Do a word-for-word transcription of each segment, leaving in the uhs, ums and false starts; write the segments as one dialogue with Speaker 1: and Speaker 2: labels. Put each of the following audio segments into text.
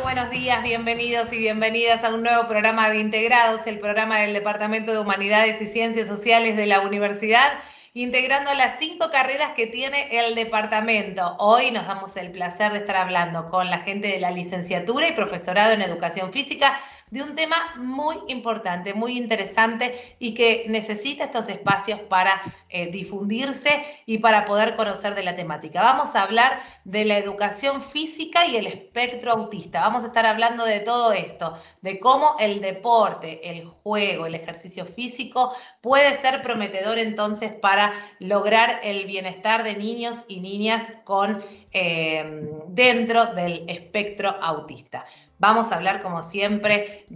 Speaker 1: buenos días, bienvenidos y bienvenidas a un nuevo programa de Integrados, el programa del Departamento de Humanidades y Ciencias Sociales de la Universidad, integrando las cinco carreras que tiene el departamento. Hoy nos damos el placer de estar hablando con la gente de la licenciatura y profesorado en Educación Física de un tema muy importante, muy interesante y que necesita estos espacios para eh, difundirse y para poder conocer de la temática. Vamos a hablar de la educación física y el espectro autista. Vamos a estar hablando de todo esto, de cómo el deporte, el juego, el ejercicio físico puede ser prometedor entonces para lograr el bienestar de niños y niñas con, eh, dentro del espectro autista. Vamos a hablar, como siempre,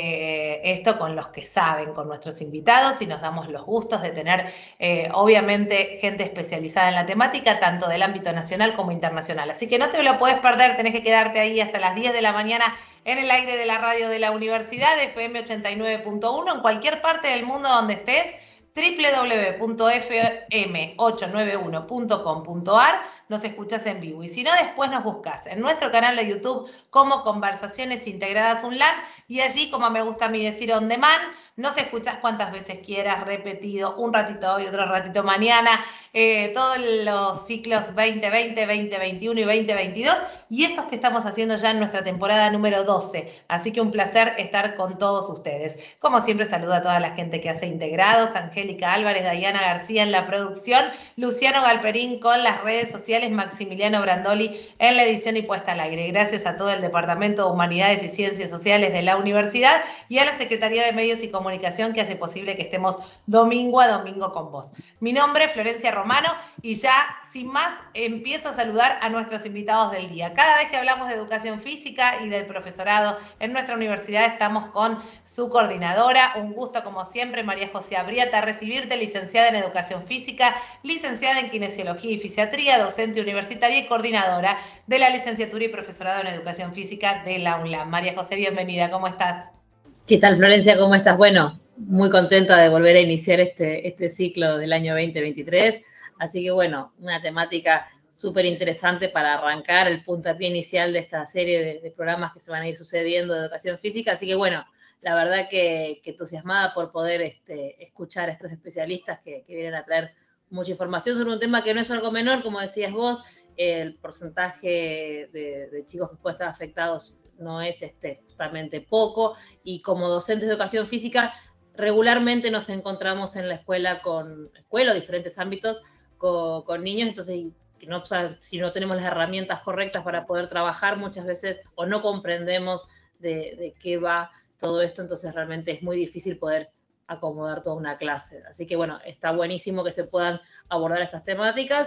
Speaker 1: de esto con los que saben, con nuestros invitados, y nos damos los gustos de tener, eh, obviamente, gente especializada en la temática, tanto del ámbito nacional como internacional. Así que no te lo puedes perder, tenés que quedarte ahí hasta las diez de la mañana en el aire de la radio de la universidad, F M ochenta y nueve punto uno, en cualquier parte del mundo donde estés, doble u doble u doble u punto f m ochocientos noventa y uno punto com punto a r, nos escuchas en vivo. Y si no, después nos buscas en nuestro canal de YouTube como Conversaciones Integradas UNLAB, y allí, como me gusta a mí decir, on demand, nos escuchas cuantas veces quieras, repetido, un ratito hoy, otro ratito mañana, eh, todos los ciclos veinte veinte, veinte veintiuno y veinte veintidós, y estos que estamos haciendo ya en nuestra temporada número doce. Así que un placer estar con todos ustedes. Como siempre, saludo a toda la gente que hace Integrados: Angélica Álvarez, Dayana García en la producción, Luciano Galperín con las redes sociales, Maximiliano Brandoli en la edición y puesta al aire. Gracias a todo el Departamento de Humanidades y Ciencias Sociales de la universidad y a la Secretaría de Medios y Comunicación, que hace posible que estemos domingo a domingo con vos. Mi nombre es Florencia Romano y ya, sin más, empiezo a saludar a nuestros invitados del día. Cada vez que hablamos de educación física y del profesorado en nuestra universidad, estamos con su coordinadora. Un gusto, como siempre, María José Abriata, recibirte, licenciada en Educación Física, licenciada en Kinesiología y Fisiatría, docente universitaria y coordinadora de la licenciatura y profesorado en Educación Física de la UNLAM. María José, bienvenida, ¿cómo estás?
Speaker 2: ¿Qué tal, Florencia? ¿Cómo estás? Bueno, muy contenta de volver a iniciar este, este ciclo del año veinte veintitrés. Así que, bueno, una temática súper interesante para arrancar el puntapié inicial de esta serie de, de programas que se van a ir sucediendo de educación física. Así que, bueno, la verdad que, que entusiasmada por poder este, escuchar a estos especialistas que, que vienen a traer mucha información sobre un tema que no es algo menor, como decías vos. El porcentaje de, de chicos que pueden estar afectados no es este, totalmente poco, y como docentes de educación física regularmente nos encontramos en la escuela con escuela o diferentes ámbitos con, con niños, entonces que no, o sea, si no tenemos las herramientas correctas para poder trabajar muchas veces o no comprendemos de, de qué va todo esto, entonces realmente es muy difícil poder acomodar toda una clase. Así que bueno, está buenísimo que se puedan abordar estas temáticas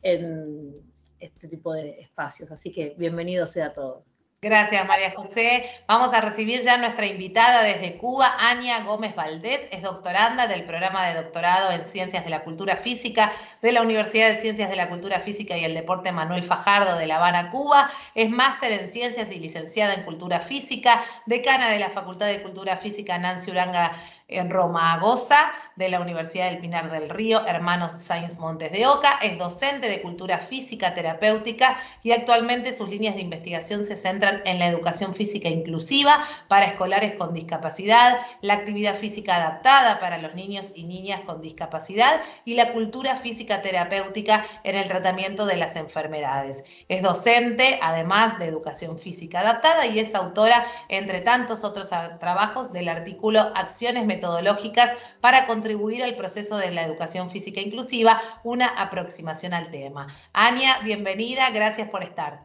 Speaker 2: en este tipo de espacios, así que bienvenido sea todo.
Speaker 1: Gracias, María José. Vamos a recibir ya a nuestra invitada desde Cuba, Ania Gómez Valdés. Es doctoranda del programa de doctorado en Ciencias de la Cultura Física de la Universidad de Ciencias de la Cultura Física y el Deporte Manuel Fajardo de La Habana, Cuba. Es máster en Ciencias y licenciada en Cultura Física, decana de la Facultad de Cultura Física Nancy Uranga en Romagosa de la Universidad del Pinar del Río, Hermanos Sáenz Montes de Oca. Es docente de Cultura Física Terapéutica y actualmente sus líneas de investigación se centran en la educación física inclusiva para escolares con discapacidad, la actividad física adaptada para los niños y niñas con discapacidad y la cultura física terapéutica en el tratamiento de las enfermedades. Es docente, además de educación física adaptada, y es autora, entre tantos otros trabajos, del artículo Acciones metodológicas para contribuir al proceso de la educación física inclusiva, una aproximación al tema. Ania, bienvenida, gracias por estar.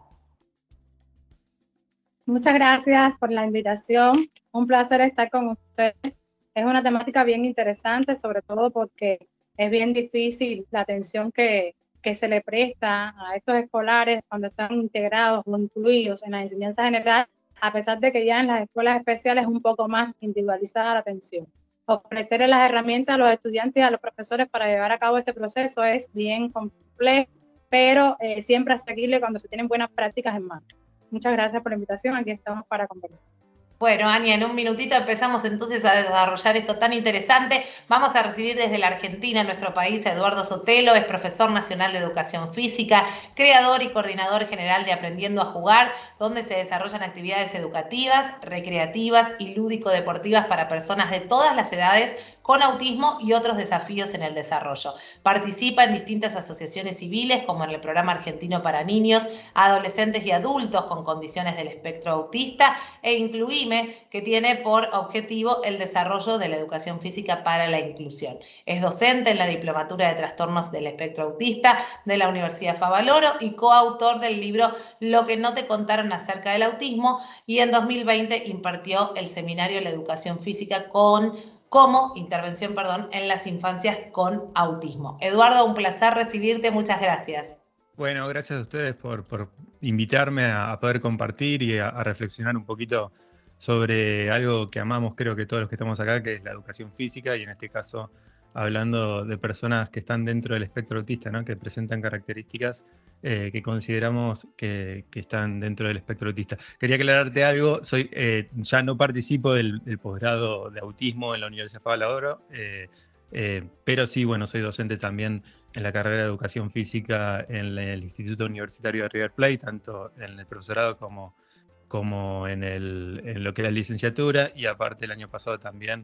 Speaker 3: Muchas gracias por la invitación, un placer estar con ustedes. Es una temática bien interesante, sobre todo porque es bien difícil la atención que, que se le presta a estos escolares cuando están integrados o incluidos en la enseñanza general, a pesar de que ya en las escuelas especiales es un poco más individualizada la atención. Ofrecer las herramientas a los estudiantes y a los profesores para llevar a cabo este proceso es bien complejo, pero eh, siempre asequible cuando se tienen buenas prácticas en mano. Muchas gracias por la invitación, aquí estamos para conversar.
Speaker 1: Bueno, Ania, en un minutito empezamos entonces a desarrollar esto tan interesante. Vamos a recibir desde la Argentina, nuestro país, a Eduardo Sotelo, es profesor nacional de educación física, creador y coordinador general de Aprendiendo a Jugar, donde se desarrollan actividades educativas, recreativas y lúdico-deportivas para personas de todas las edades con autismo y otros desafíos en el desarrollo. Participa en distintas asociaciones civiles, como en el Programa Argentino para Niños, Adolescentes y Adultos con Condiciones del Espectro Autista, e Incluime, que tiene por objetivo el desarrollo de la educación física para la inclusión. Es docente en la Diplomatura de Trastornos del Espectro Autista de la Universidad Favaloro y coautor del libro Lo que no te contaron acerca del autismo, y en dos mil veinte impartió el seminario La Educación Física con como intervención, perdón, en las infancias con autismo. Eduardo, un placer recibirte, muchas gracias.
Speaker 4: Bueno, gracias a ustedes por, por invitarme a, a poder compartir y a, a reflexionar un poquito sobre algo que amamos, creo que todos los que estamos acá, que es la educación física, y en este caso hablando de personas que están dentro del espectro autista, ¿no? Que presentan características eh, que consideramos que, que están dentro del espectro autista. Quería aclararte algo, soy, eh, ya no participo del, del posgrado de autismo en la Universidad Favaloro, eh, eh, pero sí, bueno, soy docente también en la carrera de Educación Física en el Instituto Universitario de River Plate, tanto en el profesorado como, como en, el, en lo que era licenciatura, y aparte el año pasado también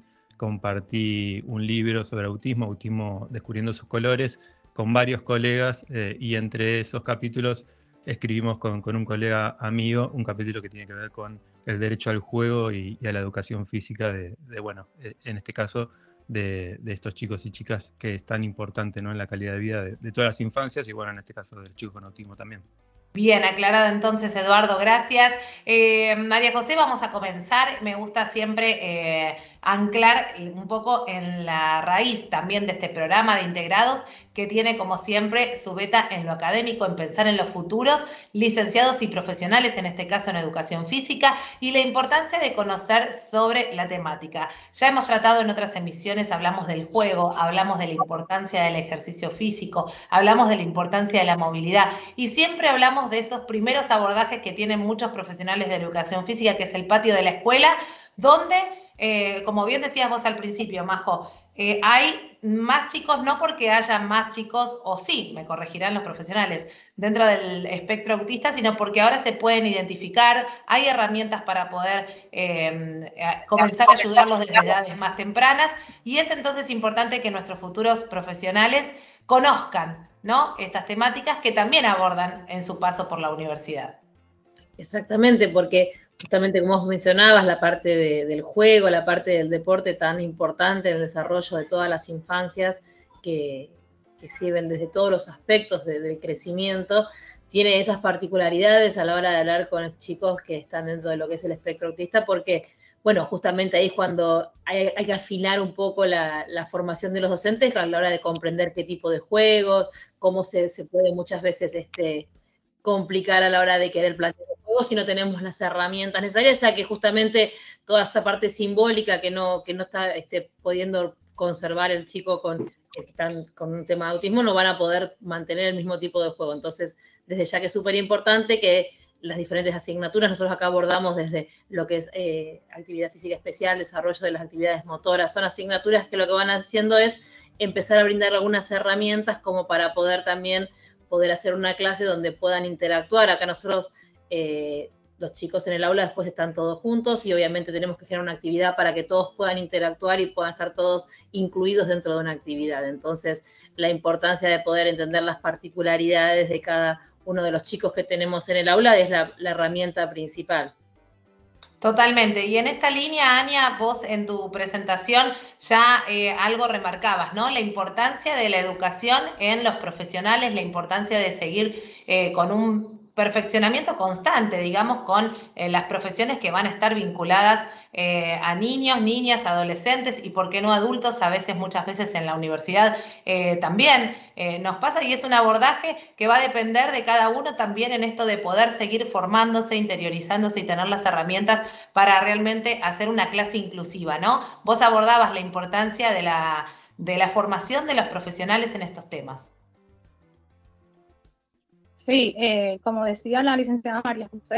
Speaker 4: compartí un libro sobre autismo, Autismo Descubriendo sus Colores, con varios colegas, eh, y entre esos capítulos escribimos con, con un colega amigo un capítulo que tiene que ver con el derecho al juego y, y a la educación física de, de bueno, eh, en este caso, De, de estos chicos y chicas, que es tan importante, ¿no?, en la calidad de vida de, de todas las infancias y, bueno, en este caso de los chicos con autismo también.
Speaker 1: Bien, aclarado entonces, Eduardo, gracias. Eh, María José, vamos a comenzar. Me gusta siempre eh, anclar un poco en la raíz también de este programa de integrados, que tiene como siempre su beta en lo académico, en pensar en los futuros licenciados y profesionales, en este caso en educación física, y la importancia de conocer sobre la temática. Ya hemos tratado en otras emisiones, hablamos del juego, hablamos de la importancia del ejercicio físico, hablamos de la importancia de la movilidad, y siempre hablamos de esos primeros abordajes que tienen muchos profesionales de educación física, que es el patio de la escuela, donde, eh, como bien decías vos al principio, Majo, eh, hay más chicos, no porque haya más chicos, o sí, me corregirán los profesionales, dentro del espectro autista, sino porque ahora se pueden identificar, hay herramientas para poder eh, comenzar a ayudarlos desde edades más tempranas, y es entonces importante que nuestros futuros profesionales conozcan, ¿no?, estas temáticas que también abordan en su paso por la universidad.
Speaker 2: Exactamente, porque justamente como vos mencionabas, la parte de, del juego, la parte del deporte tan importante, el desarrollo de todas las infancias que, que sirven desde todos los aspectos de, del crecimiento, tiene esas particularidades a la hora de hablar con chicos que están dentro de lo que es el espectro autista, porque, bueno, justamente ahí es cuando hay, hay que afinar un poco la, la formación de los docentes a la hora de comprender qué tipo de juegos, cómo se, se puede muchas veces este, complicar a la hora de querer plantear el juego si no tenemos las herramientas necesarias, ya que justamente toda esa parte simbólica que no, que no está este, pudiendo conservar el chico con, que están con un tema de autismo, no van a poder mantener el mismo tipo de juego. Entonces, desde ya que es súper importante que las diferentes asignaturas, nosotros acá abordamos desde lo que es eh, actividad física especial, desarrollo de las actividades motoras, son asignaturas que lo que van haciendo es empezar a brindar algunas herramientas como para poder también poder hacer una clase donde puedan interactuar. Acá nosotros, eh, los chicos en el aula después están todos juntos y obviamente tenemos que generar una actividad para que todos puedan interactuar y puedan estar todos incluidos dentro de una actividad. Entonces, la importancia de poder entender las particularidades de cada uno de los chicos que tenemos en el aula es la, la herramienta principal.
Speaker 1: Totalmente. Y en esta línea, Ania, vos en tu presentación ya eh, algo remarcabas, ¿no? La importancia de la educación en los profesionales, la importancia de seguir eh, con un perfeccionamiento constante, digamos, con eh, las profesiones que van a estar vinculadas eh, a niños, niñas, adolescentes y, por qué no, adultos, a veces, muchas veces en la universidad eh, también eh, nos pasa, y es un abordaje que va a depender de cada uno también en esto de poder seguir formándose, interiorizándose y tener las herramientas para realmente hacer una clase inclusiva, ¿no? Vos abordabas la importancia de la, de la formación de los profesionales en estos temas.
Speaker 3: Sí, eh, como decía la licenciada María José,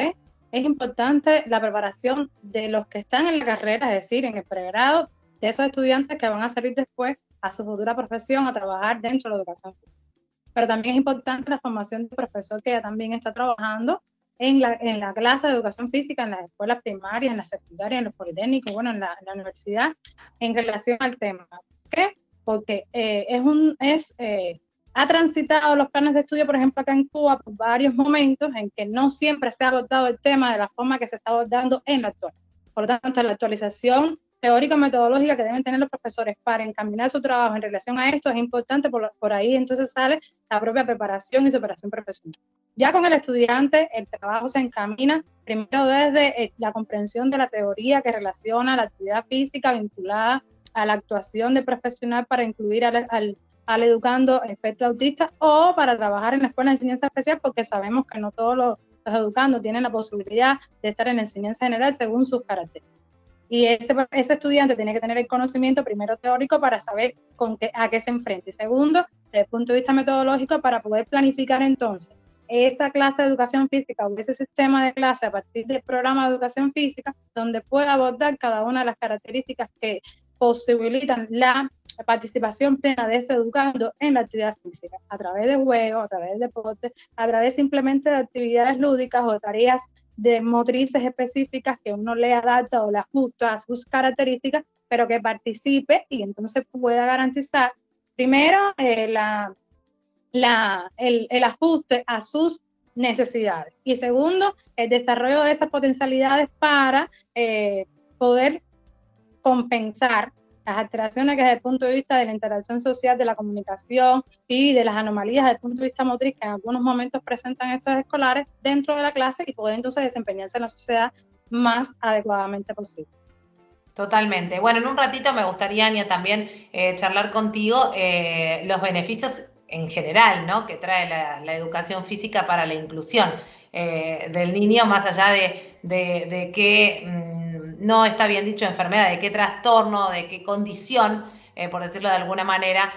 Speaker 3: es importante la preparación de los que están en la carrera, es decir, en el pregrado, de esos estudiantes que van a salir después a su futura profesión, a trabajar dentro de la educación física. Pero también es importante la formación del profesor que ya también está trabajando en la, en la clase de educación física, en las escuelas primarias, en las secundarias, en los politécnicos, bueno, en la, en la universidad, en relación al tema. ¿Por qué? Porque eh, es un, es, eh, ha transitado los planes de estudio, por ejemplo, acá en Cuba, por varios momentos en que no siempre se ha abordado el tema de la forma que se está abordando en la actual. Por lo tanto, la actualización teórico-metodológica que deben tener los profesores para encaminar su trabajo en relación a esto es importante, por, por ahí entonces sale la propia preparación y superación profesional. Ya con el estudiante, el trabajo se encamina primero desde eh, la comprensión de la teoría que relaciona la actividad física vinculada a la actuación del profesional para incluir al, al, al educando espectro autista o para trabajar en la escuela de enseñanza especial, porque sabemos que no todos los, los educandos tienen la posibilidad de estar en enseñanza general según sus características. Y ese, ese estudiante tiene que tener el conocimiento primero teórico para saber con qué, a qué se enfrenta. Y segundo, desde el punto de vista metodológico, para poder planificar entonces esa clase de educación física o ese sistema de clase a partir del programa de educación física, donde pueda abordar cada una de las características que posibilitan la participación plena de ese educando en la actividad física, a través de juegos, a través de deportes, a través simplemente de actividades lúdicas o de tareas de motrices específicas que uno le adapta o le ajusta a sus características, pero que participe y entonces pueda garantizar, primero, eh, la, la, el, el ajuste a sus necesidades y segundo, el desarrollo de esas potencialidades para eh, poder compensar las alteraciones que desde el punto de vista de la interacción social, de la comunicación y de las anomalías desde el punto de vista motriz que en algunos momentos presentan estos escolares dentro de la clase y poder entonces desempeñarse en la sociedad más adecuadamente posible.
Speaker 1: Totalmente. Bueno, en un ratito me gustaría, Ania, también eh, charlar contigo eh, los beneficios en general, ¿no?, que trae la, la educación física para la inclusión eh, del niño, más allá de, de, de qué, mmm, no está bien dicho enfermedad, de qué trastorno, de qué condición, eh, por decirlo de alguna manera,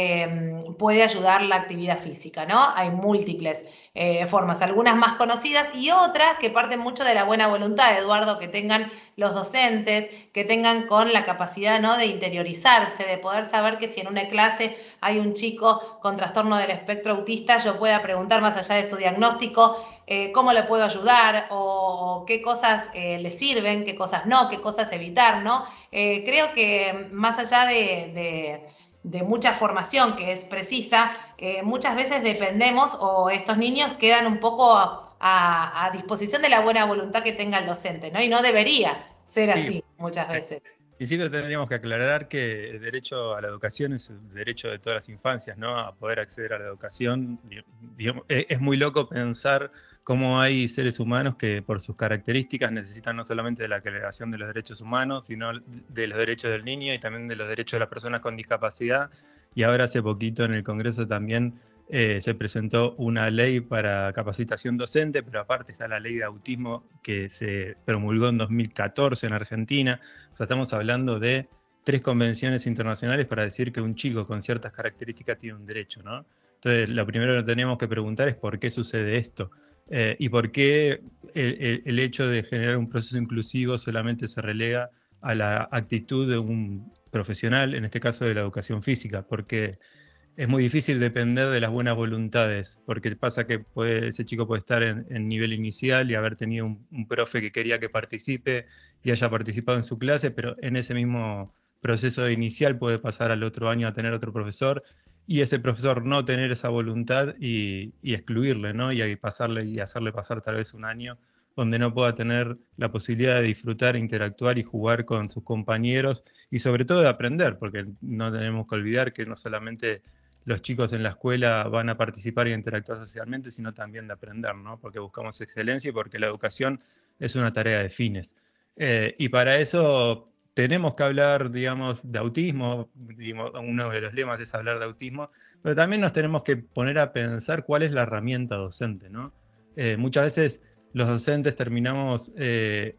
Speaker 1: eh, puede ayudar la actividad física, ¿no? Hay múltiples eh, formas, algunas más conocidas y otras que parten mucho de la buena voluntad, Eduardo, que tengan los docentes, que tengan con la capacidad, ¿no?, de interiorizarse, de poder saber que si en una clase hay un chico con trastorno del espectro autista, yo pueda preguntar más allá de su diagnóstico, eh, cómo le puedo ayudar o, o qué cosas eh, le sirven, qué cosas no, qué cosas evitar, ¿no? Eh, creo que más allá de, de, de mucha formación que es precisa, eh, muchas veces dependemos o estos niños quedan un poco a, a disposición de la buena voluntad que tenga el docente, ¿no? Y no debería ser así, sí, muchas veces.
Speaker 4: En principio tendríamos que aclarar que el derecho a la educación es el derecho de todas las infancias, ¿no? A poder acceder a la educación. Digamos, es muy loco pensar cómo hay seres humanos que por sus características necesitan no solamente de la Declaración de los Derechos Humanos, sino de los derechos del niño y también de los derechos de las personas con discapacidad. Y ahora hace poquito en el Congreso también eh, se presentó una ley para capacitación docente, pero aparte está la ley de autismo que se promulgó en dos mil catorce en Argentina. O sea, estamos hablando de tres convenciones internacionales para decir que un chico con ciertas características tiene un derecho, ¿no? Entonces, lo primero que tenemos que preguntar es por qué sucede esto. Eh, y por qué el, el, el hecho de generar un proceso inclusivo solamente se relega a la actitud de un profesional, en este caso de la educación física, porque es muy difícil depender de las buenas voluntades, porque pasa que puede, ese chico puede estar en, en nivel inicial y haber tenido un, un profe que quería que participe y haya participado en su clase, pero en ese mismo proceso inicial puede pasar al otro año a tener otro profesor y ese profesor no tener esa voluntad y, y excluirle, ¿no? Y pasarle y hacerle pasar tal vez un año donde no pueda tener la posibilidad de disfrutar, interactuar y jugar con sus compañeros y sobre todo de aprender, porque no tenemos que olvidar que no solamente los chicos en la escuela van a participar y interactuar socialmente, sino también de aprender, ¿no? Porque buscamos excelencia y porque la educación es una tarea de fines. Eh, y para eso tenemos que hablar, digamos, de autismo, digamos, uno de los lemas es hablar de autismo, pero también nos tenemos que poner a pensar cuál es la herramienta docente, ¿no? Eh, muchas veces los docentes terminamos eh,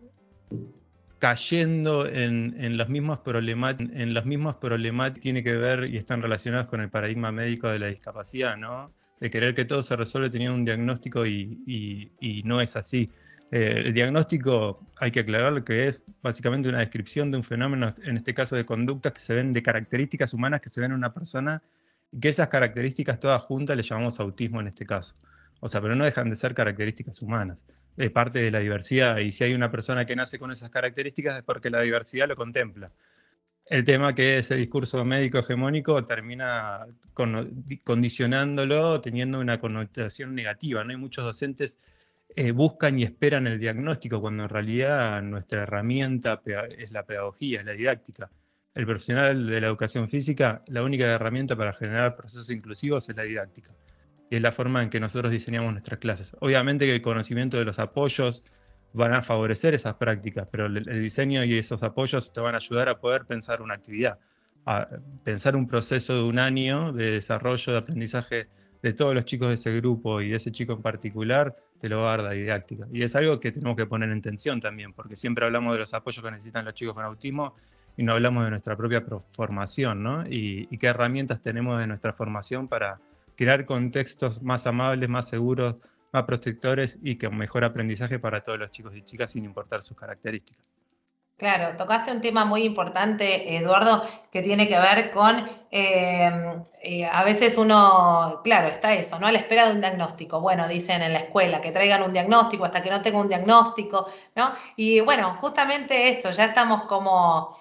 Speaker 4: cayendo en, en las mismas problemáticas, en las mismas problemáticas que tiene que ver y están relacionadas con el paradigma médico de la discapacidad, ¿no? De querer que todo se resuelve teniendo un diagnóstico y, y, y no es así. Eh, el diagnóstico, hay que aclarar que es básicamente una descripción de un fenómeno, en este caso de conductas que se ven, de características humanas que se ven en una persona, y que esas características todas juntas le llamamos autismo en este caso. O sea, pero no dejan de ser características humanas, de parte de la diversidad, y si hay una persona que nace con esas características es porque la diversidad lo contempla. El tema que ese discurso médico hegemónico termina con, condicionándolo, teniendo una connotación negativa, ¿no? Hay muchos docentes eh, buscan y esperan el diagnóstico, cuando en realidad nuestra herramienta es la pedagogía, es la didáctica. El profesional de la educación física, la única herramienta para generar procesos inclusivos es la didáctica. Y es la forma en que nosotros diseñamos nuestras clases. Obviamente que el conocimiento de los apoyos van a favorecer esas prácticas, pero el, el diseño y esos apoyos te van a ayudar a poder pensar una actividad, a pensar un proceso de un año de desarrollo, de aprendizaje de todos los chicos de ese grupo y de ese chico en particular, te lo va a dar la didáctica. Y es algo que tenemos que poner en tensión también, porque siempre hablamos de los apoyos que necesitan los chicos con autismo y no hablamos de nuestra propia formación, ¿no? Y, y qué herramientas tenemos de nuestra formación para crear contextos más amables, más seguros, más protectores y con mejor aprendizaje para todos los chicos y chicas sin importar sus características.
Speaker 1: Claro, tocaste un tema muy importante, Eduardo, que tiene que ver con, eh, eh, a veces uno, claro, está eso, ¿no? A la espera de un diagnóstico. Bueno, dicen en la escuela, que traigan un diagnóstico hasta que no tenga un diagnóstico, ¿no? Y bueno, justamente eso, ya estamos como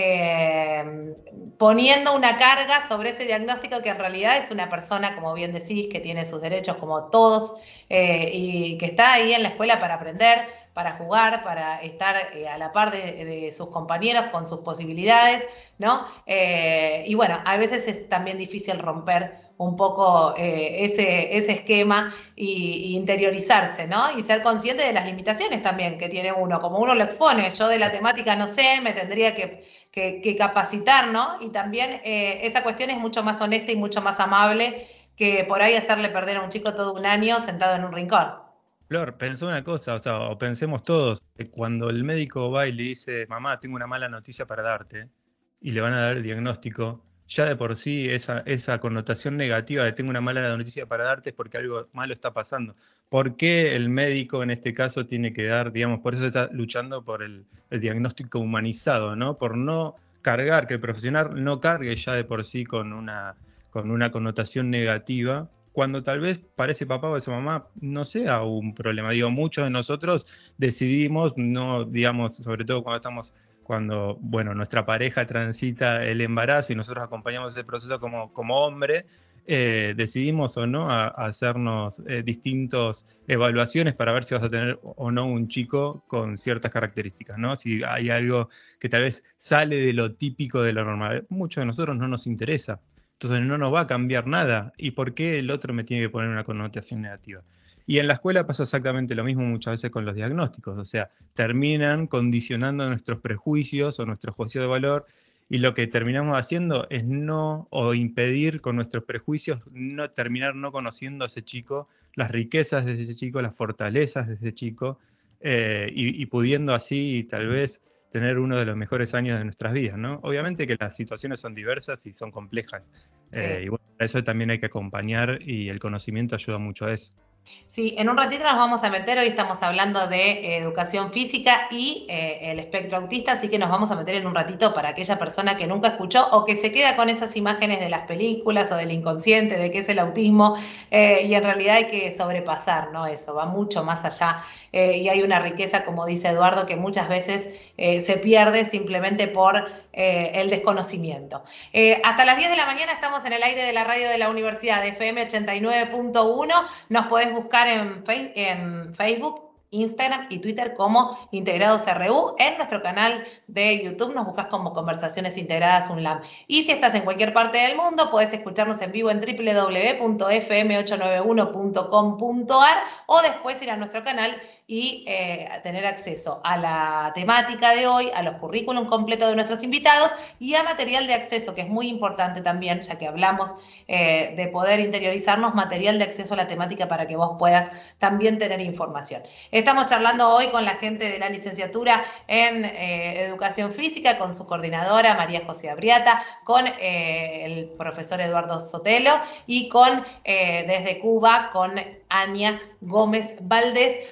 Speaker 1: eh, poniendo una carga sobre ese diagnóstico que en realidad es una persona, como bien decís, que tiene sus derechos como todos eh, y que está ahí en la escuela para aprender, para jugar, para estar eh, a la par de, de sus compañeros con sus posibilidades, ¿no? Eh, y bueno, a veces es también difícil romper un poco eh, ese, ese esquema y, y interiorizarse, ¿no? Y ser consciente de las limitaciones también que tiene uno, como uno lo expone. Yo de la temática no sé, me tendría que, que, que capacitar, ¿no? Y también eh, esa cuestión es mucho más honesta y mucho más amable que por ahí hacerle perder a un chico todo un año sentado en un rincón.
Speaker 4: Flor, pensé una cosa, o sea, o pensemos todos, que cuando el médico va y le dice, mamá, tengo una mala noticia para darte, y le van a dar el diagnóstico, ya de por sí esa, esa connotación negativa de tengo una mala noticia para darte es porque algo malo está pasando. ¿Por qué el médico en este caso tiene que dar, digamos, por eso está luchando por el, el diagnóstico humanizado, ¿no? Por no cargar, que el profesional no cargue ya de por sí con una, con una connotación negativa, cuando tal vez para ese papá o esa mamá no sea un problema. Digo, muchos de nosotros decidimos, no, digamos, sobre todo cuando estamos, cuando, bueno, nuestra pareja transita el embarazo y nosotros acompañamos ese proceso como, como hombre, eh, decidimos o no a, a hacernos eh, distintas evaluaciones para ver si vas a tener o no un chico con ciertas características, ¿no? Si hay algo que tal vez sale de lo típico de lo normal. Muchos de nosotros no nos interesa. Entonces no nos va a cambiar nada. ¿Y por qué el otro me tiene que poner una connotación negativa? Y en la escuela pasa exactamente lo mismo muchas veces con los diagnósticos. O sea, terminan condicionando nuestros prejuicios o nuestro juicio de valor. Y lo que terminamos haciendo es no, o impedir con nuestros prejuicios, no, terminar no conociendo a ese chico, las riquezas de ese chico, las fortalezas de ese chico, eh, y, y pudiendo así tal vez tener uno de los mejores años de nuestras vidas, ¿no? Obviamente que las situaciones son diversas y son complejas. Sí. Eh, y bueno, para eso también hay que acompañar y el conocimiento ayuda mucho a eso.
Speaker 1: Sí, en un ratito nos vamos a meter, hoy estamos hablando de eh, educación física y eh, el espectro autista, así que nos vamos a meter en un ratito para aquella persona que nunca escuchó o que se queda con esas imágenes de las películas o del inconsciente, de qué es el autismo, eh, y en realidad hay que sobrepasar, ¿no? Eso va mucho más allá eh, y hay una riqueza, como dice Eduardo, que muchas veces eh, se pierde simplemente por eh, el desconocimiento. Eh, hasta las diez de la mañana estamos en el aire de la radio de la Universidad de F M ochenta y nueve punto uno, nos podés buscar en, en Facebook, Instagram y Twitter como Integrados R U. En nuestro canal de YouTube nos buscas como Conversaciones Integradas UNLAM. Y si estás en cualquier parte del mundo, podés escucharnos en vivo en doble u doble u doble u punto f m ocho nueve uno punto com punto a r o después ir a nuestro canal y eh, tener acceso a la temática de hoy, a los currículum completos de nuestros invitados y a material de acceso, que es muy importante también, ya que hablamos eh, de poder interiorizarnos, material de acceso a la temática para que vos puedas también tener información. Estamos charlando hoy con la gente de la licenciatura en eh, Educación Física, con su coordinadora María José Abriata, con eh, el profesor Eduardo Sotelo y con, eh, desde Cuba, con Ania Gómez Valdés, habla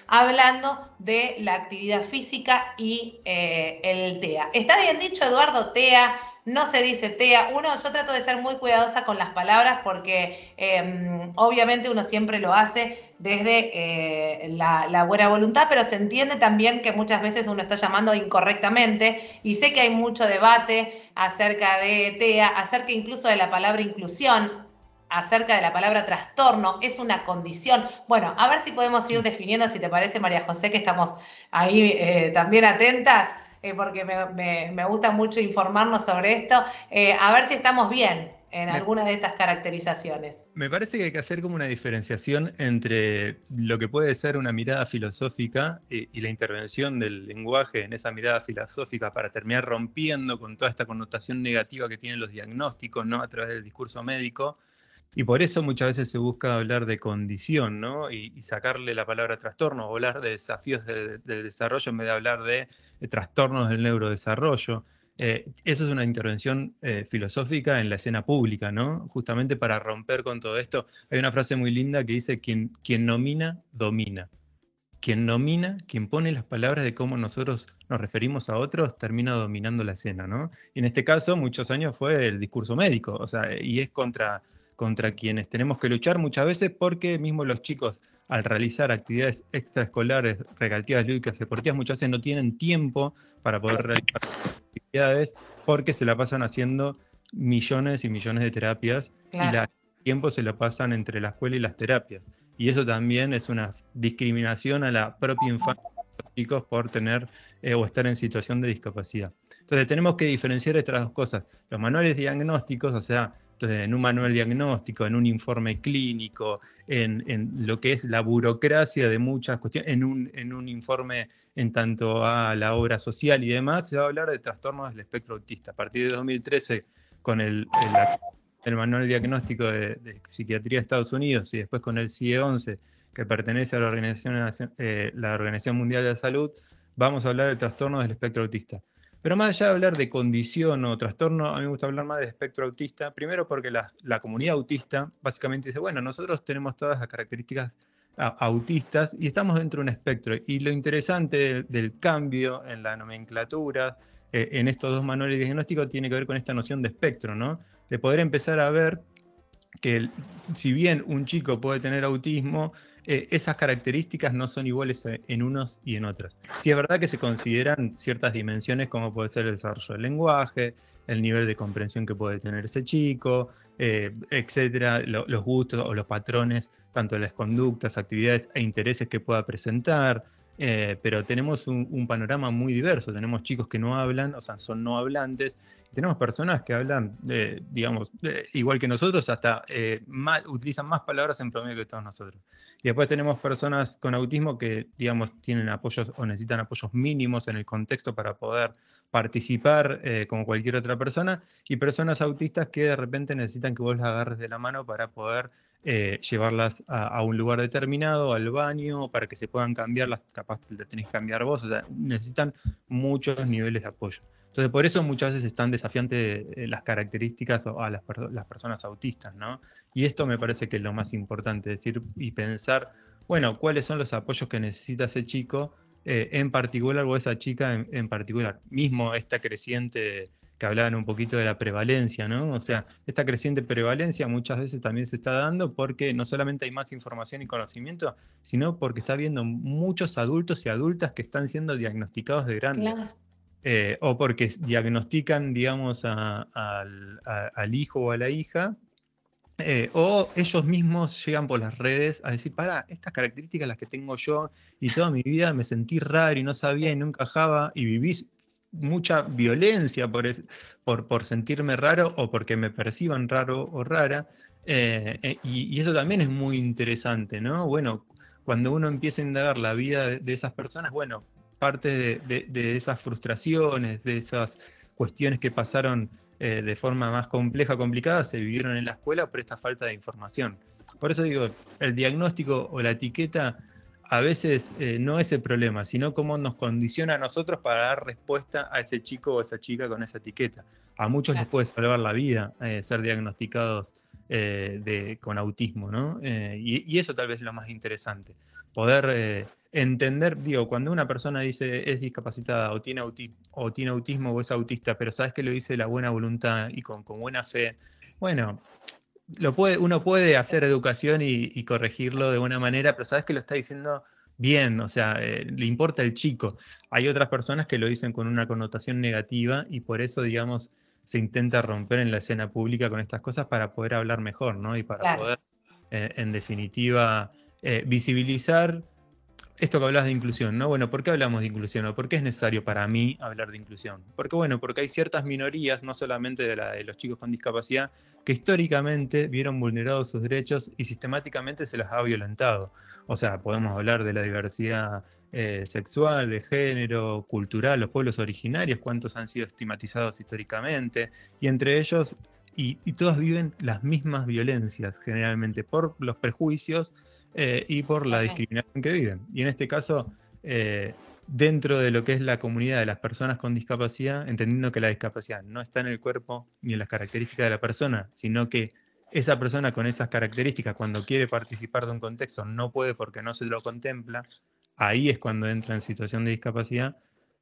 Speaker 1: hablando de la actividad física y eh, el T E A. ¿Está bien dicho, Eduardo, T E A? No se dice T E A. Uno, yo trato de ser muy cuidadosa con las palabras porque eh, obviamente uno siempre lo hace desde eh, la, la buena voluntad, pero se entiende también que muchas veces uno está llamando incorrectamente, y sé que hay mucho debate acerca de T E A, acerca incluso de la palabra inclusión, acerca de la palabra trastorno, es una condición. Bueno, a ver si podemos ir definiendo, si te parece, María José, que estamos ahí eh, también atentas, eh, porque me, me, me gusta mucho informarnos sobre esto, eh, a ver si estamos bien en
Speaker 4: Me-
Speaker 1: algunas de estas caracterizaciones.
Speaker 4: Me parece que hay que hacer como una diferenciación entre lo que puede ser una mirada filosófica y, y la intervención del lenguaje en esa mirada filosófica para terminar rompiendo con toda esta connotación negativa que tienen los diagnósticos, ¿no? A través del discurso médico. Y por eso muchas veces se busca hablar de condición, ¿no? Y, y sacarle la palabra trastorno, o hablar de desafíos del, del desarrollo en vez de hablar de, de trastornos del neurodesarrollo. Eh, eso es una intervención eh, filosófica en la escena pública, ¿no? Justamente para romper con todo esto. Hay una frase muy linda que dice: quien, quien nomina, domina. Quien nomina, quien pone las palabras de cómo nosotros nos referimos a otros, termina dominando la escena, ¿no? Y en este caso, muchos años fue el discurso médico, o sea, y es contra, contra quienes tenemos que luchar muchas veces, porque mismo los chicos, al realizar actividades extraescolares, recreativas, lúdicas, deportivas, muchas veces no tienen tiempo para poder realizar actividades, porque se la pasan haciendo millones y millones de terapias,
Speaker 1: Claro.
Speaker 4: y la, el tiempo se lo pasan entre la escuela y las terapias. Y eso también es una discriminación a la propia infancia de los chicos por tener eh, o estar en situación de discapacidad. Entonces tenemos que diferenciar estas dos cosas. Los manuales diagnósticos, o sea, entonces, en un manual diagnóstico, en un informe clínico, en, en lo que es la burocracia de muchas cuestiones, en un, en un informe en tanto a la obra social y demás, se va a hablar de trastornos del espectro autista. A partir de dos mil trece, con el, el el manual diagnóstico de, de psiquiatría de Estados Unidos, y después con el C I E once, que pertenece a la Organización, eh, la Organización Mundial de la Salud, vamos a hablar de trastornos del espectro autista. Pero más allá de hablar de condición o trastorno, a mí me gusta hablar más de espectro autista, primero porque la, la comunidad autista básicamente dice, bueno, nosotros tenemos todas las características a, autistas y estamos dentro de un espectro. Y lo interesante del, del cambio en la nomenclatura, eh, en estos dos manuales diagnósticos, tiene que ver con esta noción de espectro, ¿no? De poder empezar a ver que el, si bien un chico puede tener autismo, eh, esas características no son iguales en unos y en otros. Sí es verdad que se consideran ciertas dimensiones como puede ser el desarrollo del lenguaje, el nivel de comprensión que puede tener ese chico, eh, etcétera, lo, los gustos o los patrones, tanto de las conductas, actividades e intereses que pueda presentar. Eh, pero tenemos un, un panorama muy diverso. Tenemos chicos que no hablan, o sea, son no hablantes. Tenemos personas que hablan, eh, digamos, eh, igual que nosotros, hasta eh, más, utilizan más palabras en promedio que todos nosotros. Y después tenemos personas con autismo que, digamos, tienen apoyos o necesitan apoyos mínimos en el contexto para poder participar eh, como cualquier otra persona, y personas autistas que de repente necesitan que vos las agarres de la mano para poder Eh, llevarlas a, a un lugar determinado, al baño, para que se puedan cambiar, las capaz te tenés que cambiar vos, o sea, necesitan muchos niveles de apoyo. Entonces, por eso muchas veces están desafiantes eh, las características a las, las personas autistas, ¿no? Y esto me parece que es lo más importante, decir y pensar, bueno, cuáles son los apoyos que necesita ese chico eh, en particular, o esa chica en, en particular. Mismo esta creciente que hablaban un poquito de la prevalencia, ¿no? O sea, esta creciente prevalencia muchas veces también se está dando porque no solamente hay más información y conocimiento, sino porque está habiendo muchos adultos y adultas que están siendo diagnosticados de grandes. Claro. Eh, o porque diagnostican, digamos, a, a, a, al hijo o a la hija, eh, o ellos mismos llegan por las redes a decir, pará, estas características las que tengo yo, y toda mi vida me sentí raro y no sabía y no encajaba, y vivís mucha violencia por, es, por, por sentirme raro o porque me perciban raro o rara, eh, eh, y, y eso también es muy interesante, ¿no? Bueno, cuando uno empieza a indagar la vida de, de esas personas, bueno, parte de, de, de esas frustraciones, de esas cuestiones que pasaron eh, de forma más compleja, complicada, se vivieron en la escuela por esta falta de información. Por eso digo, el diagnóstico o la etiqueta a veces eh, no es el problema, sino cómo nos condiciona a nosotros para dar respuesta a ese chico o esa chica con esa etiqueta. A muchos les puede salvar la vida eh, ser diagnosticados eh, de, con autismo, ¿no? Eh, y, y eso tal vez es lo más interesante. poder eh, entender, digo, cuando una persona dice es discapacitada o tiene, auti o tiene autismo o es autista, pero sabes que lo dice de la buena voluntad y con, con buena fe, bueno, lo puede, uno puede hacer educación y, y corregirlo de buena manera, pero sabes que lo está diciendo bien, o sea, eh, le importa el chico. Hay otras personas que lo dicen con una connotación negativa y por eso, digamos, se intenta romper en la escena pública con estas cosas para poder hablar mejor, ¿no? Y para
Speaker 1: Claro.
Speaker 4: poder, eh, en definitiva, eh, visibilizar esto que hablas de inclusión, ¿no? Bueno, ¿por qué hablamos de inclusión? ¿O por qué es necesario para mí hablar de inclusión? Porque, bueno, porque hay ciertas minorías, no solamente de, la, de los chicos con discapacidad, que históricamente vieron vulnerados sus derechos y sistemáticamente se los ha violentado. O sea, podemos hablar de la diversidad eh, sexual, de género, cultural, los pueblos originarios, cuántos han sido estigmatizados históricamente, y entre ellos, y, y todos viven las mismas violencias, generalmente por los prejuicios Eh, y por la discriminación que viven. Y en este caso, eh, dentro de lo que es la comunidad de las personas con discapacidad, entendiendo que la discapacidad no está en el cuerpo ni en las características de la persona, sino que esa persona con esas características, cuando quiere participar de un contexto, no puede porque no se lo contempla, ahí es cuando entra en situación de discapacidad.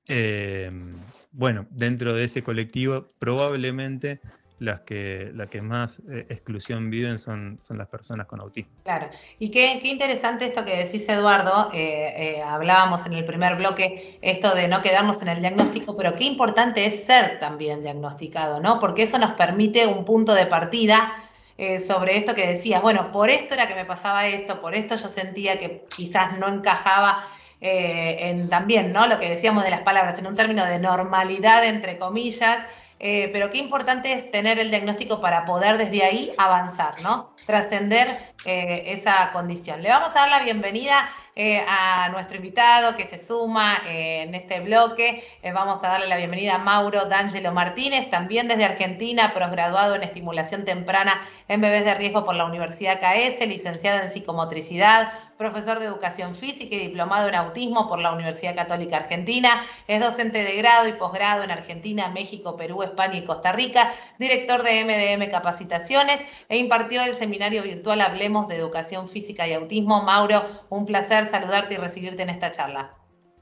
Speaker 4: Eh, bueno, dentro de ese colectivo, probablemente las que, las que más eh, exclusión viven son, son las personas con autismo.
Speaker 1: Claro, y qué, qué interesante esto que decís, Eduardo. Eh, eh, hablábamos en el primer bloque esto de no quedarnos en el diagnóstico, pero qué importante es ser también diagnosticado, ¿no? Porque eso nos permite un punto de partida eh, sobre esto que decías, bueno, por esto era que me pasaba esto, por esto yo sentía que quizás no encajaba eh, en también, ¿no? Lo que decíamos de las palabras, en un término de normalidad, entre comillas. Eh, pero qué importante es tener el diagnóstico para poder desde ahí avanzar, ¿no? Trascender eh, esa condición. Le vamos a dar la bienvenida eh, a nuestro invitado que se suma eh, en este bloque. Eh, vamos a darle la bienvenida a Mauro D'Angelo Martínez, también desde Argentina, posgraduado en estimulación temprana en bebés de riesgo por la Universidad K S, licenciado en psicomotricidad, profesor de educación física y diplomado en autismo por la Universidad Católica Argentina. Es docente de grado y posgrado en Argentina, México, Perú, España y Costa Rica, director de M D M Capacitaciones e impartió el seminario virtual Hablemos de Educación Física y Autismo. Mauro, un placer saludarte y recibirte en esta charla.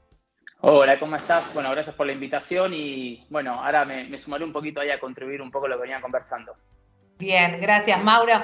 Speaker 5: Hola, ¿cómo estás? Bueno, gracias por la invitación y bueno, ahora me, me sumaré un poquito ahí a contribuir un poco lo que venía conversando.
Speaker 1: Bien, gracias Mauro.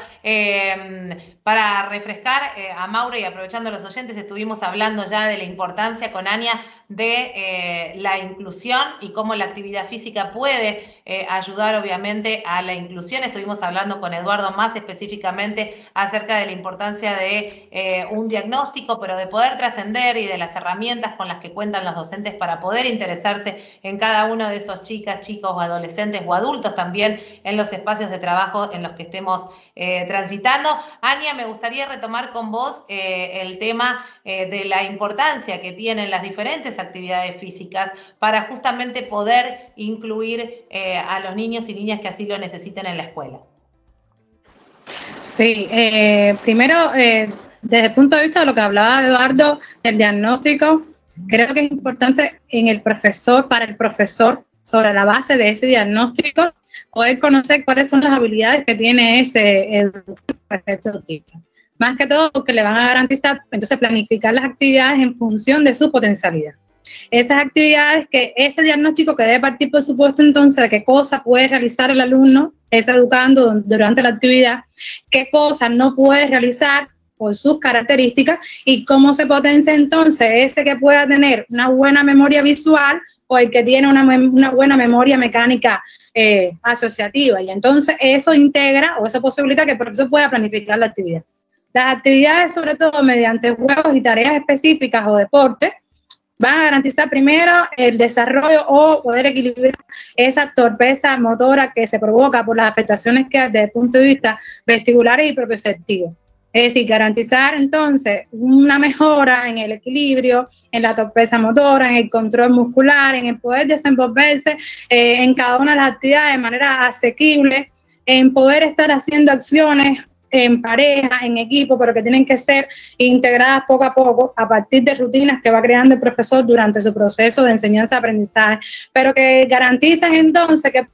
Speaker 1: Eh, para refrescar eh, a Mauro y aprovechando los oyentes, estuvimos hablando ya de la importancia con Ania de eh, la inclusión y cómo la actividad física puede eh, ayudar obviamente a la inclusión. Estuvimos hablando con Eduardo más específicamente acerca de la importancia de eh, un diagnóstico, pero de poder trascender y de las herramientas con las que cuentan los docentes para poder interesarse en cada uno de esos chicas, chicos o adolescentes o adultos también en los espacios de trabajo en los que estemos eh, transitando. Ania, me gustaría retomar con vos eh, el tema eh, de la importancia que tienen las diferentes actividades físicas para justamente poder incluir eh, a los niños y niñas que así lo necesiten en la escuela.
Speaker 3: Sí, eh, primero, eh, desde el punto de vista de lo que hablaba Eduardo, el diagnóstico, creo que es importante en el profesor, para el profesor, sobre la base de ese diagnóstico, poder conocer cuáles son las habilidades que tiene ese educador autista. Más que todo, que le van a garantizar, entonces, planificar las actividades en función de su potencialidad. Esas actividades, que ese diagnóstico que debe partir, por supuesto, entonces, de qué cosas puede realizar el alumno, ese educando durante la actividad, qué cosas no puede realizar por sus características y cómo se potencia entonces ese que pueda tener una buena memoria visual o el que tiene una, una buena memoria mecánica eh, asociativa. Y entonces eso integra o eso posibilita que el profesor pueda planificar la actividad. Las actividades, sobre todo mediante juegos y tareas específicas o deportes, van a garantizar primero el desarrollo o poder equilibrar esa torpeza motora que se provoca por las afectaciones que hay desde el punto de vista vestibulares y propioceptivos. Es decir, garantizar entonces una mejora en el equilibrio, en la torpeza motora, en el control muscular, en el poder desenvolverse eh, en cada una de las actividades de manera asequible, en poder estar haciendo acciones en pareja, en equipo, pero que tienen que ser integradas poco a poco a partir de rutinas que va creando el profesor durante su proceso de enseñanza-aprendizaje, pero que garantizan entonces que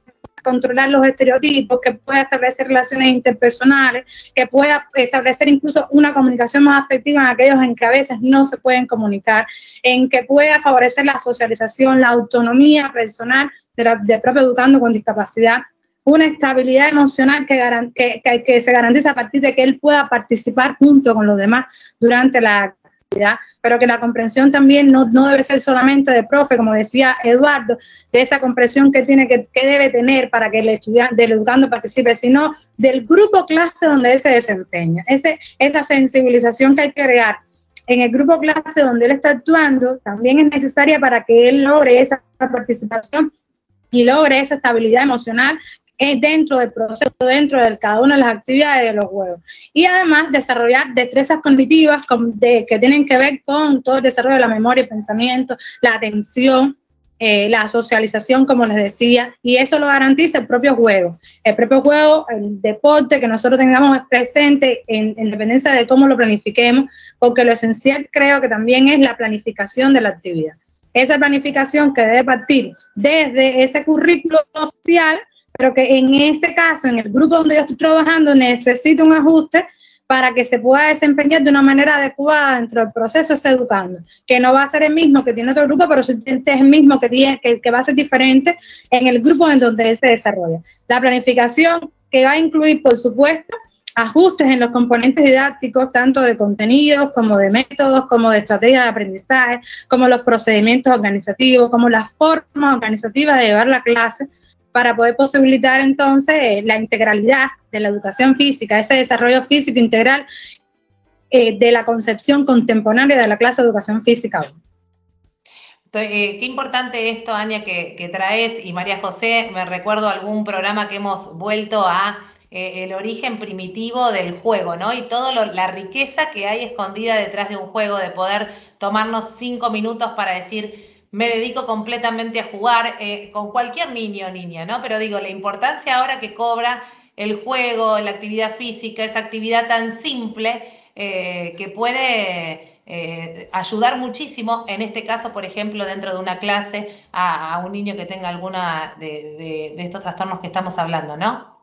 Speaker 3: controlar los estereotipos, que pueda establecer relaciones interpersonales, que pueda establecer incluso una comunicación más afectiva en aquellos en que a veces no se pueden comunicar, en que pueda favorecer la socialización, la autonomía personal de la, del propio educando con discapacidad, una estabilidad emocional que, que, que, que se garantiza a partir de que él pueda participar junto con los demás durante la actividad, pero que la comprensión también no, no debe ser solamente del profe, como decía Eduardo, de esa comprensión que tiene que, que debe tener para que el estudiante, el educando participe, sino del grupo clase donde él se desempeña. Ese, esa sensibilización que hay que crear en el grupo clase donde él está actuando también es necesaria para que él logre esa participación y logre esa estabilidad emocional dentro del proceso, dentro de cada una de las actividades de los juegos. Y además desarrollar destrezas cognitivas de, que tienen que ver con todo el desarrollo de la memoria, el pensamiento, la atención, eh, la socialización, como les decía, y eso lo garantiza el propio juego. El propio juego, el deporte que nosotros tengamos presente en, en dependencia de cómo lo planifiquemos, porque lo esencial creo que también es la planificación de la actividad. Esa planificación que debe partir desde ese currículo oficial, pero que en ese caso, en el grupo donde yo estoy trabajando, necesita un ajuste para que se pueda desempeñar de una manera adecuada dentro del proceso ese educando, que no va a ser el mismo que tiene otro grupo, pero si es el mismo que, tiene, que, que va a ser diferente en el grupo en donde él se desarrolla. La planificación que va a incluir, por supuesto, ajustes en los componentes didácticos, tanto de contenidos como de métodos, como de estrategias de aprendizaje, como los procedimientos organizativos, como las formas organizativas de llevar la clase, para poder posibilitar entonces eh, la integralidad de la educación física, ese desarrollo físico integral eh, de la concepción contemporánea de la clase de educación física.
Speaker 1: Eh, qué importante esto, Ania, que, que traes, y María José, me recuerdo algún programa que hemos vuelto a eh, el origen primitivo del juego, ¿no? Y toda la riqueza que hay escondida detrás de un juego, de poder tomarnos cinco minutos para decir, me dedico completamente a jugar eh, con cualquier niño o niña, ¿no? Pero digo, la importancia ahora que cobra el juego, la actividad física, esa actividad tan simple eh, que puede eh, ayudar muchísimo, en este caso, por ejemplo, dentro de una clase, a, a un niño que tenga alguna de, de, de estos trastornos que estamos hablando, ¿no?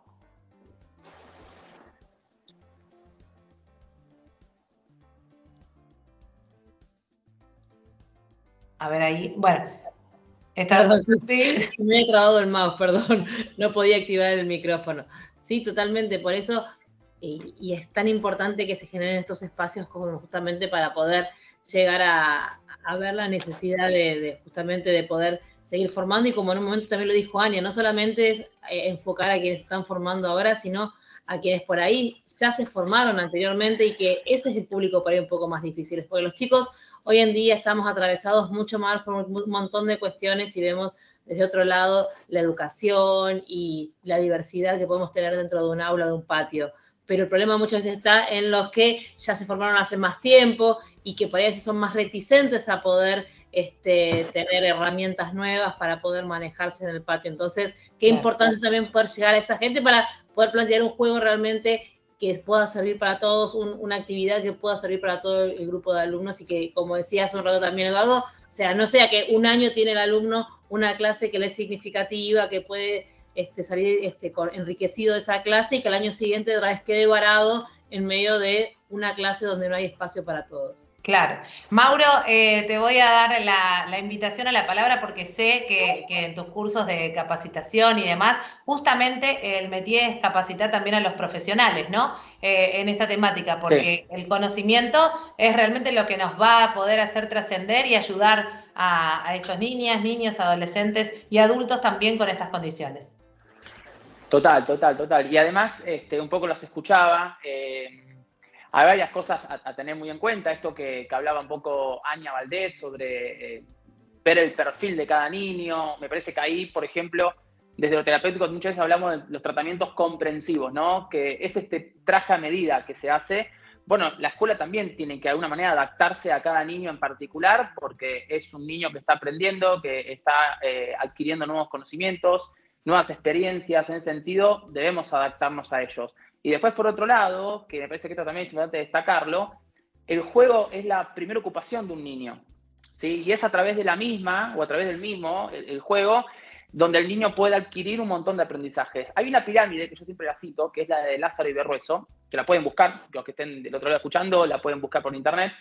Speaker 1: A ver ahí, bueno.
Speaker 2: Está... Perdón, ¿sí? Se me había trabado el mouse, perdón, no podía activar el micrófono. Sí, totalmente, por eso, y, y es tan importante que se generen estos espacios como justamente para poder llegar a, a ver la necesidad de, de justamente de poder seguir formando, y como en un momento también lo dijo Ania, no solamente es enfocar a quienes se están formando ahora, sino a quienes por ahí ya se formaron anteriormente, y que ese es el público por ahí un poco más difícil, porque los chicos hoy en día estamos atravesados mucho más por un montón de cuestiones y vemos desde otro lado la educación y la diversidad que podemos tener dentro de un aula, de un patio. Pero el problema muchas veces está en los que ya se formaron hace más tiempo y que por ahí son más reticentes a poder este, tener herramientas nuevas para poder manejarse en el patio. Entonces, qué importante también poder llegar a esa gente para poder plantear un juego realmente que pueda servir para todos, un, una actividad que pueda servir para todo el grupo de alumnos, y que, como decía hace un rato también Eduardo, o sea, no sea que un año tiene el alumno una clase que le es significativa, que puede este, salir este, con, enriquecido de esa clase, y que el año siguiente otra vez quede varado en medio de una clase donde no hay espacio para todos.
Speaker 1: Claro. Mauro, eh, te voy a dar la, la invitación a la palabra, porque sé que, que en tus cursos de capacitación y demás, justamente el métier es capacitar también a los profesionales, ¿no? Eh, en esta temática, porque sí, el conocimiento es realmente lo que nos va a poder hacer trascender y ayudar a, a estos niñas, niños, adolescentes y adultos también con estas condiciones.
Speaker 5: Total, total, total. Y además, este, un poco las escuchaba. Eh, Hay varias cosas a, a tener muy en cuenta. Esto que, que hablaba un poco Ania Valdés sobre eh, ver el perfil de cada niño. Me parece que ahí, por ejemplo, desde lo terapéutico muchas veces hablamos de los tratamientos comprensivos, ¿no? Que es este traje a medida que se hace. Bueno, la escuela también tiene que de alguna manera adaptarse a cada niño en particular, porque es un niño que está aprendiendo, que está eh, adquiriendo nuevos conocimientos, nuevas experiencias. En ese sentido, debemos adaptarnos a ellos. Y después, por otro lado, que me parece que esto también es importante destacarlo, el juego es la primera ocupación de un niño, ¿sí? Y es a través de la misma, o a través del mismo, el, el juego, donde el niño puede adquirir un montón de aprendizajes. Hay una pirámide que yo siempre la cito, que es la de Lázaro y Berrueso, que la pueden buscar, los que estén del otro lado escuchando, la pueden buscar por internet,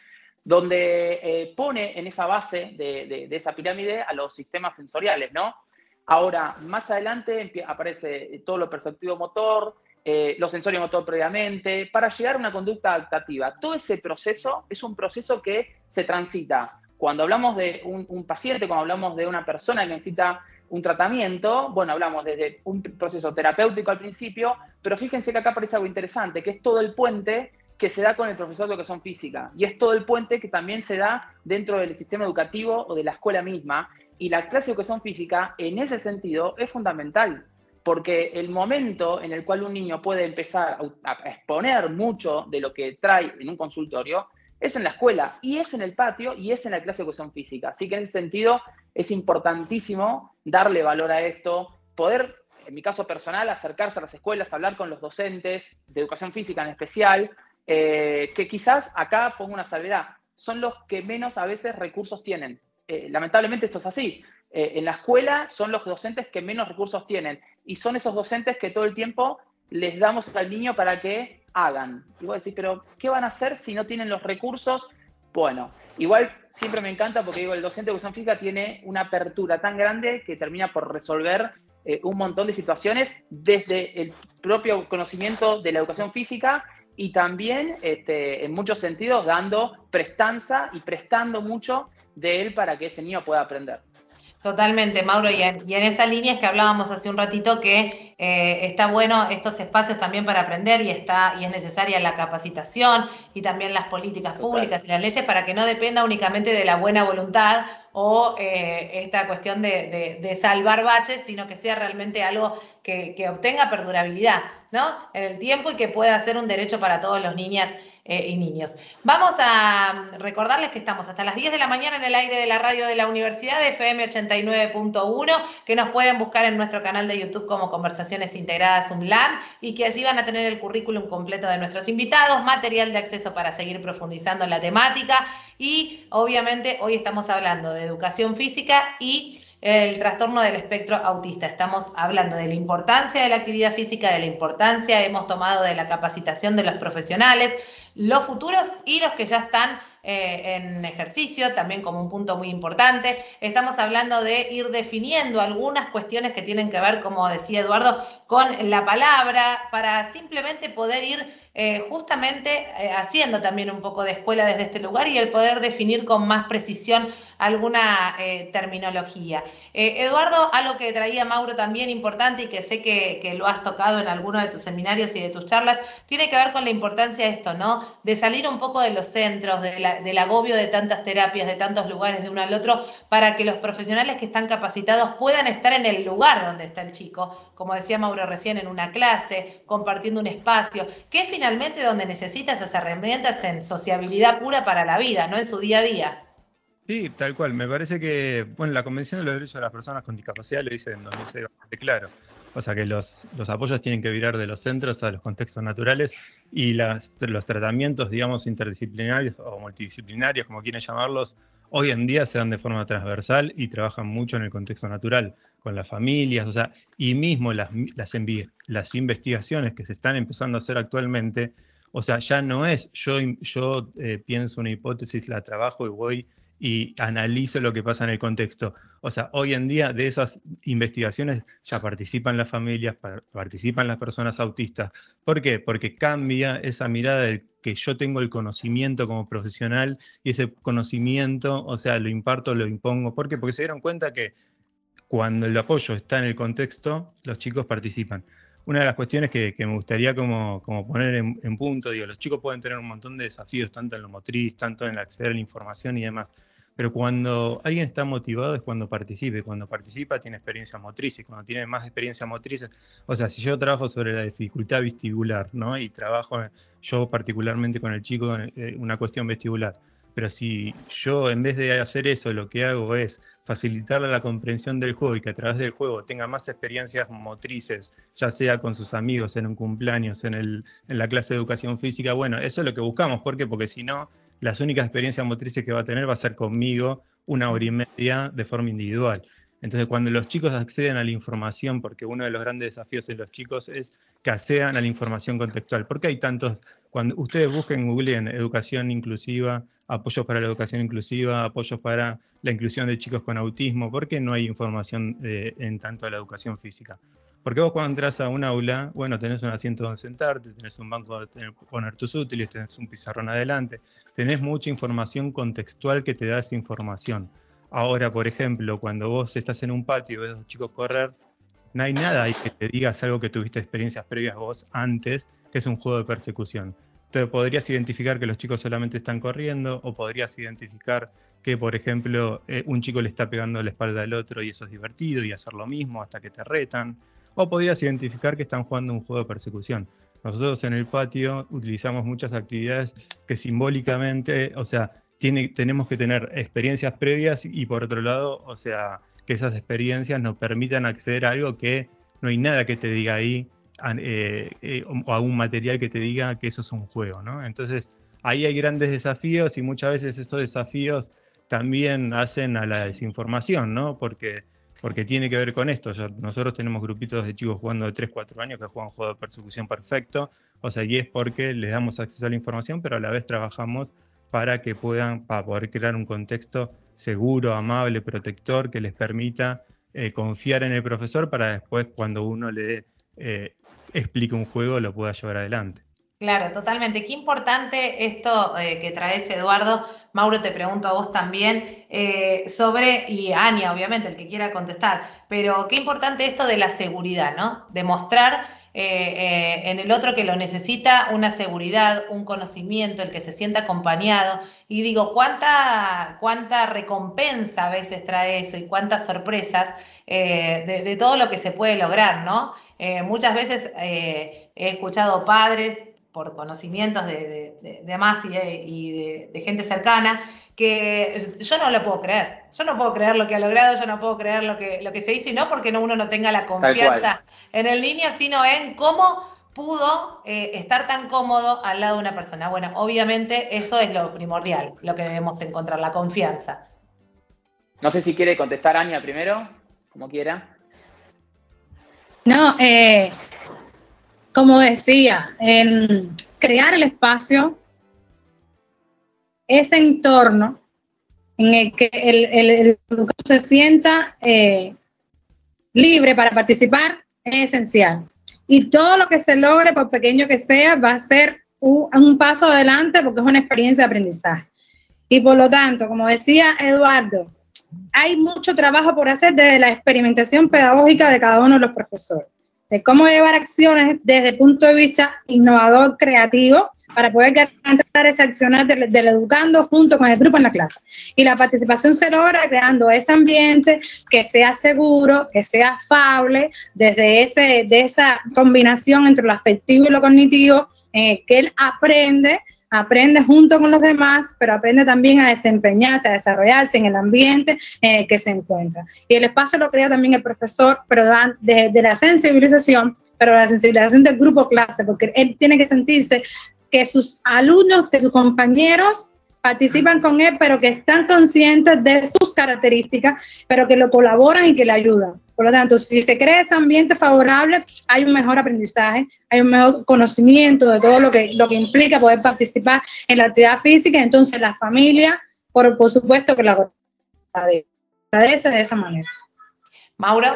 Speaker 5: donde eh, pone en esa base de, de, de esa pirámide a los sistemas sensoriales, ¿no? Ahora, más adelante aparece todo lo perceptivo motor, eh, lo sensorio motor previamente, para llegar a una conducta adaptativa. Todo ese proceso es un proceso que se transita. Cuando hablamos de un, un paciente, cuando hablamos de una persona que necesita un tratamiento, bueno, hablamos desde un proceso terapéutico al principio, pero fíjense que acá aparece algo interesante, que es todo el puente que se da con el profesor de educación física, y es todo el puente que también se da dentro del sistema educativo o de la escuela misma, y la clase de educación física, en ese sentido, es fundamental, porque el momento en el cual un niño puede empezar a exponer mucho de lo que trae en un consultorio, es en la escuela, y es en el patio, y es en la clase de educación física. Así que en ese sentido es importantísimo darle valor a esto, poder, en mi caso personal, acercarse a las escuelas, hablar con los docentes de educación física en especial, eh, que quizás acá pongo una salvedad, son los que menos a veces recursos tienen. Eh, lamentablemente esto es así. Eh, en la escuela son los docentes que menos recursos tienen, y son esos docentes que todo el tiempo les damos al niño para que hagan. Y vos decís, pero ¿qué van a hacer si no tienen los recursos? Bueno, igual siempre me encanta porque digo, el docente de educación física tiene una apertura tan grande que termina por resolver eh, un montón de situaciones desde el propio conocimiento de la educación física y también, este, en muchos sentidos, dando prestanza y prestando mucho de él para que ese niño pueda aprender.
Speaker 1: Totalmente, Mauro, y en, y en esa línea es que hablábamos hace un ratito que eh, está bueno estos espacios también para aprender y, está, y es necesaria la capacitación y también las políticas públicas y las leyes para que no dependa únicamente de la buena voluntad o eh, esta cuestión de, de, de salvar baches, sino que sea realmente algo que, que obtenga perdurabilidad, ¿no? En el tiempo y que pueda ser un derecho para todos los niñas eh, y niños. Vamos a recordarles que estamos hasta las diez de la mañana en el aire de la radio de la Universidad de F M ochenta y nueve punto uno, que nos pueden buscar en nuestro canal de YouTube como Conversaciones Integradas UNLAM y que allí van a tener el currículum completo de nuestros invitados, material de acceso para seguir profundizando en la temática y obviamente hoy estamos hablando de educación física y el trastorno del espectro autista. Estamos hablando de la importancia de la actividad física, de la importancia, hemos tomado de la capacitación de los profesionales, los futuros y los que ya están eh, en ejercicio, también como un punto muy importante. Estamos hablando de ir definiendo algunas cuestiones que tienen que ver, como decía Eduardo, con la palabra, para simplemente poder ir eh, justamente eh, haciendo también un poco de escuela desde este lugar y el poder definir con más precisión alguna eh, terminología. Eh, Eduardo, algo que traía Mauro también importante y que sé que, que lo has tocado en alguno de tus seminarios y de tus charlas, tiene que ver con la importancia de esto, ¿no? De salir un poco de los centros, de la, del agobio de tantas terapias, de tantos lugares de uno al otro, para que los profesionales que están capacitados puedan estar en el lugar donde está el chico, como decía Mauro recién, en una clase, compartiendo un espacio, que es finalmente donde necesita esas herramientas en sociabilidad pura para la vida, ¿no? En su día a día.
Speaker 4: Sí, tal cual. Me parece que, bueno, la Convención de los Derechos de las Personas con Discapacidad lo dice en dos mil seis bastante claro. O sea que los, los apoyos tienen que virar de los centros a los contextos naturales y las, los tratamientos, digamos, interdisciplinarios o multidisciplinarios, como quieren llamarlos, hoy en día se dan de forma transversal y trabajan mucho en el contexto natural, con las familias, o sea, y mismo las, las, las investigaciones que se están empezando a hacer actualmente, o sea, ya no es yo, yo eh, pienso una hipótesis, la trabajo y voy y analizo lo que pasa en el contexto. O sea, hoy en día de esas investigaciones ya participan las familias, participan las personas autistas. ¿Por qué? Porque cambia esa mirada del que yo tengo el conocimiento como profesional y ese conocimiento, o sea, lo imparto, lo impongo. ¿Por qué? Porque se dieron cuenta que cuando el apoyo está en el contexto, los chicos participan. Una de las cuestiones que, que me gustaría como, como poner en, en punto, digo, los chicos pueden tener un montón de desafíos, tanto en lo motriz, tanto en el acceder a la información y demás, pero cuando alguien está motivado es cuando participe, cuando participa tiene experiencias motrices, cuando tiene más experiencias motrices, o sea, si yo trabajo sobre la dificultad vestibular, ¿no? Y trabajo yo particularmente con el chico en una cuestión vestibular, pero si yo en vez de hacer eso lo que hago es facilitarle la comprensión del juego y que a través del juego tenga más experiencias motrices, ya sea con sus amigos, en un cumpleaños, en, el, en la clase de educación física, bueno, eso es lo que buscamos. ¿Por qué? Porque si no, las únicas experiencias motrices que va a tener va a ser conmigo una hora y media de forma individual. Entonces, cuando los chicos acceden a la información, porque uno de los grandes desafíos de los chicos es que accedan a la información contextual. ¿Por qué hay tantos? Cuando ustedes busquen en Google en educación inclusiva, apoyos para la educación inclusiva, apoyos para la inclusión de chicos con autismo, ¿por qué no hay información eh, en tanto a la educación física? Porque vos cuando entras a un aula, bueno, tenés un asiento donde sentarte, tenés un banco donde poner tus útiles, tenés un pizarrón adelante, tenés mucha información contextual que te da esa información. Ahora, por ejemplo, cuando vos estás en un patio y ves a los chicos correr, no hay nada ahí que te digas algo que tuviste experiencias previas vos antes, que es un juego de persecución. Entonces podrías identificar que los chicos solamente están corriendo, o podrías identificar que, por ejemplo, eh, un chico le está pegando la espalda al otro y eso es divertido, y hacer lo mismo hasta que te retan. O podrías identificar que están jugando un juego de persecución. Nosotros en el patio utilizamos muchas actividades que simbólicamente, o sea, Tiene, tenemos que tener experiencias previas y por otro lado, o sea, que esas experiencias nos permitan acceder a algo que no hay nada que te diga ahí, eh, eh, o a un material que te diga que eso es un juego, ¿no? Entonces, ahí hay grandes desafíos y muchas veces esos desafíos también hacen a la desinformación, ¿no? Porque, porque tiene que ver con esto. Ya, nosotros tenemos grupitos de chicos jugando de tres, cuatro años que juegan juego de persecución perfecto, o sea, y es porque les damos acceso a la información, pero a la vez trabajamos para que puedan, para poder crear un contexto seguro, amable, protector, que les permita eh, confiar en el profesor para después, cuando uno le eh, explique un juego, lo pueda llevar adelante.
Speaker 1: Claro, totalmente. Qué importante esto eh, que traes, Eduardo. Mauro, te pregunto a vos también eh, sobre, y a Ania, obviamente, el que quiera contestar, pero qué importante esto de la seguridad, ¿no? Demostrar eh, eh, en el otro que lo necesita una seguridad, un conocimiento, el que se sienta acompañado. Y digo, ¿cuánta, cuánta recompensa a veces trae eso y cuántas sorpresas eh, de, de todo lo que se puede lograr, ¿no? Eh, muchas veces eh, he escuchado padres por conocimientos de, de, de, de más y, de, y de, de gente cercana, que yo no lo puedo creer. Yo no puedo creer lo que ha logrado, yo no puedo creer lo que, lo que se hizo, y no porque no, uno no tenga la confianza en el niño, sino en cómo pudo eh, estar tan cómodo al lado de una persona. Bueno, obviamente eso es lo primordial, lo que debemos encontrar, la confianza.
Speaker 5: No sé si quiere contestar Ania primero, como quiera.
Speaker 3: No, eh... como decía, en crear el espacio, ese entorno en el que el, el, el educador se sienta eh, libre para participar es esencial. Y todo lo que se logre, por pequeño que sea, va a ser un, un paso adelante porque es una experiencia de aprendizaje. Y por lo tanto, como decía Eduardo, hay mucho trabajo por hacer desde la experimentación pedagógica de cada uno de los profesores, de cómo llevar acciones desde el punto de vista innovador, creativo, para poder garantizar ese accionar del, del educando junto con el grupo en la clase. Y la participación se logra creando ese ambiente que sea seguro, que sea afable, desde ese, de esa combinación entre lo afectivo y lo cognitivo, eh, que él aprende, aprende junto con los demás, pero aprende también a desempeñarse, a desarrollarse en el ambiente en el que se encuentra. Y el espacio lo crea también el profesor, pero de, de la sensibilización, pero la sensibilización del grupo clase, porque él tiene que sentirse que sus alumnos, que sus compañeros participan con él, pero que están conscientes de sus características, pero que lo colaboran y que le ayudan. Por lo tanto, si se crea ese ambiente favorable, hay un mejor aprendizaje, hay un mejor conocimiento de todo lo que, lo que implica poder participar en la actividad física. Entonces, la familia, por, por supuesto, que la agradece de esa manera.
Speaker 1: Mauro.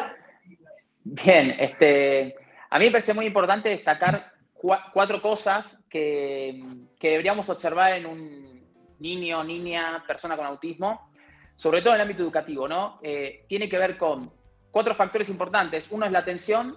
Speaker 5: Bien, este, a mí me parece muy importante destacar cuatro cosas que, que deberíamos observar en un niño, niña, persona con autismo, sobre todo en el ámbito educativo, ¿no? Eh, tiene que ver con cuatro factores importantes. Uno es la atención,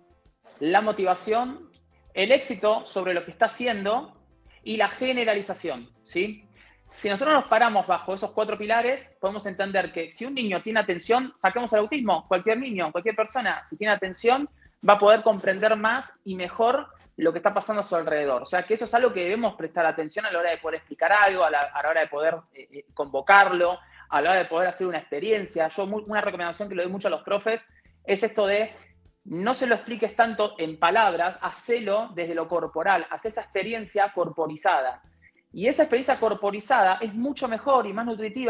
Speaker 5: la motivación, el éxito sobre lo que está haciendo y la generalización, ¿sí? Si nosotros nos paramos bajo esos cuatro pilares, podemos entender que si un niño tiene atención, saquemos el autismo, cualquier niño, cualquier persona, si tiene atención, va a poder comprender más y mejor lo que está pasando a su alrededor. O sea, que eso es algo que debemos prestar atención a la hora de poder explicar algo, a la, a la hora de poder eh, convocarlo, a la hora de poder hacer una experiencia. Yo, muy, una recomendación que le doy mucho a los profes es esto de no se lo expliques tanto en palabras, hacelo desde lo corporal, haz esa experiencia corporizada. Y esa experiencia corporizada es mucho mejor y más nutritiva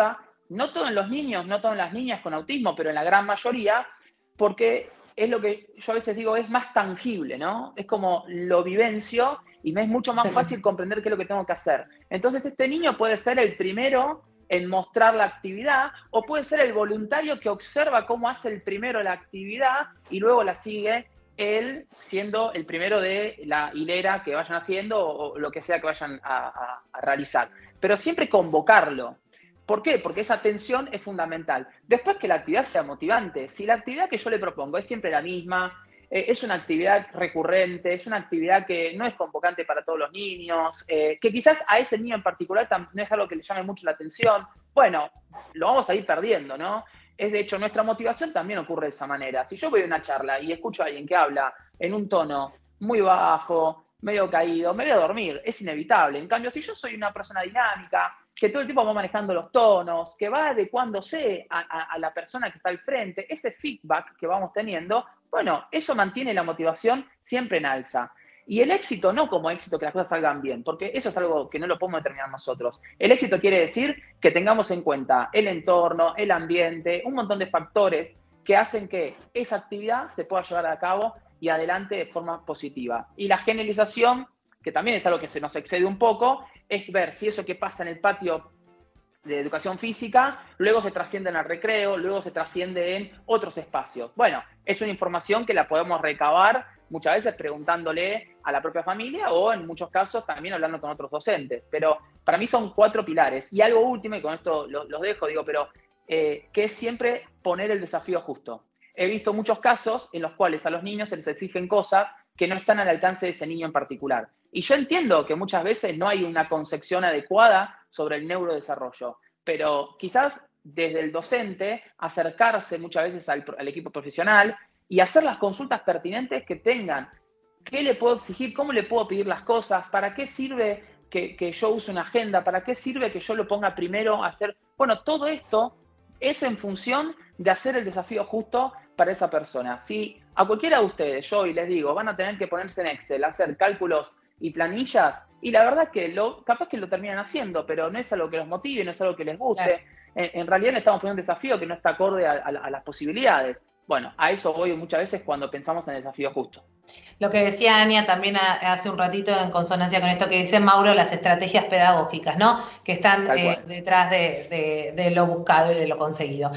Speaker 5: no todos los niños, no todas las niñas con autismo, pero en la gran mayoría, porque es lo que yo a veces digo, es más tangible, ¿no? Es como lo vivencio y me es mucho más fácil comprender qué es lo que tengo que hacer. Entonces este niño puede ser el primero en mostrar la actividad, o puede ser el voluntario que observa cómo hace el primero la actividad y luego la sigue él siendo el primero de la hilera que vayan haciendo o, o lo que sea que vayan a, a, a realizar. Pero siempre convocarlo. ¿Por qué? Porque esa atención es fundamental. Después que la actividad sea motivante. Si la actividad que yo le propongo es siempre la misma, eh, es una actividad recurrente, es una actividad que no es convocante para todos los niños, eh, que quizás a ese niño en particular no es algo que le llame mucho la atención, bueno, lo vamos a ir perdiendo, ¿no? Es de hecho, nuestra motivación también ocurre de esa manera. Si yo voy a una charla y escucho a alguien que habla en un tono muy bajo, medio caído, me voy a dormir, es inevitable. En cambio, si yo soy una persona dinámica, que todo el tiempo va manejando los tonos, que va adecuándose a, a, a la persona que está al frente, ese feedback que vamos teniendo, bueno, eso mantiene la motivación siempre en alza. Y el éxito no como éxito que las cosas salgan bien, porque eso es algo que no lo podemos determinar nosotros. El éxito quiere decir que tengamos en cuenta el entorno, el ambiente, un montón de factores que hacen que esa actividad se pueda llevar a cabo y adelante de forma positiva. Y la generalización, que también es algo que se nos excede un poco, es ver si eso que pasa en el patio de educación física, luego se trasciende en el recreo, luego se trasciende en otros espacios. Bueno, es una información que la podemos recabar muchas veces preguntándole a la propia familia o en muchos casos también hablando con otros docentes. Pero para mí son cuatro pilares. Y algo último, y con esto los, los dejo, digo, pero eh, que es siempre poner el desafío justo. He visto muchos casos en los cuales a los niños se les exigen cosas que no están al alcance de ese niño en particular. Y yo entiendo que muchas veces no hay una concepción adecuada sobre el neurodesarrollo, pero quizás desde el docente acercarse muchas veces al, al equipo profesional y hacer las consultas pertinentes que tengan. ¿Qué le puedo exigir? ¿Cómo le puedo pedir las cosas? ¿Para qué sirve que, que yo use una agenda? ¿Para qué sirve que yo lo ponga primero a hacer? Bueno, todo esto es en función de hacer el desafío justo para esa persona. Si a cualquiera de ustedes, yo y les digo, van a tener que ponerse en Excel, hacer cálculos y planillas, y la verdad es que lo, capaz que lo terminan haciendo, pero no es algo que los motive, no es algo que les guste. Claro. En, en realidad le estamos poniendo un desafío que no está acorde a, a, a las posibilidades. Bueno, a eso voy muchas veces cuando pensamos en el desafío justo.
Speaker 1: Lo que decía Ania también hace un ratito en consonancia con esto que dice Mauro, las estrategias pedagógicas, ¿no? Que están eh, detrás de, de, de lo buscado y de lo conseguido.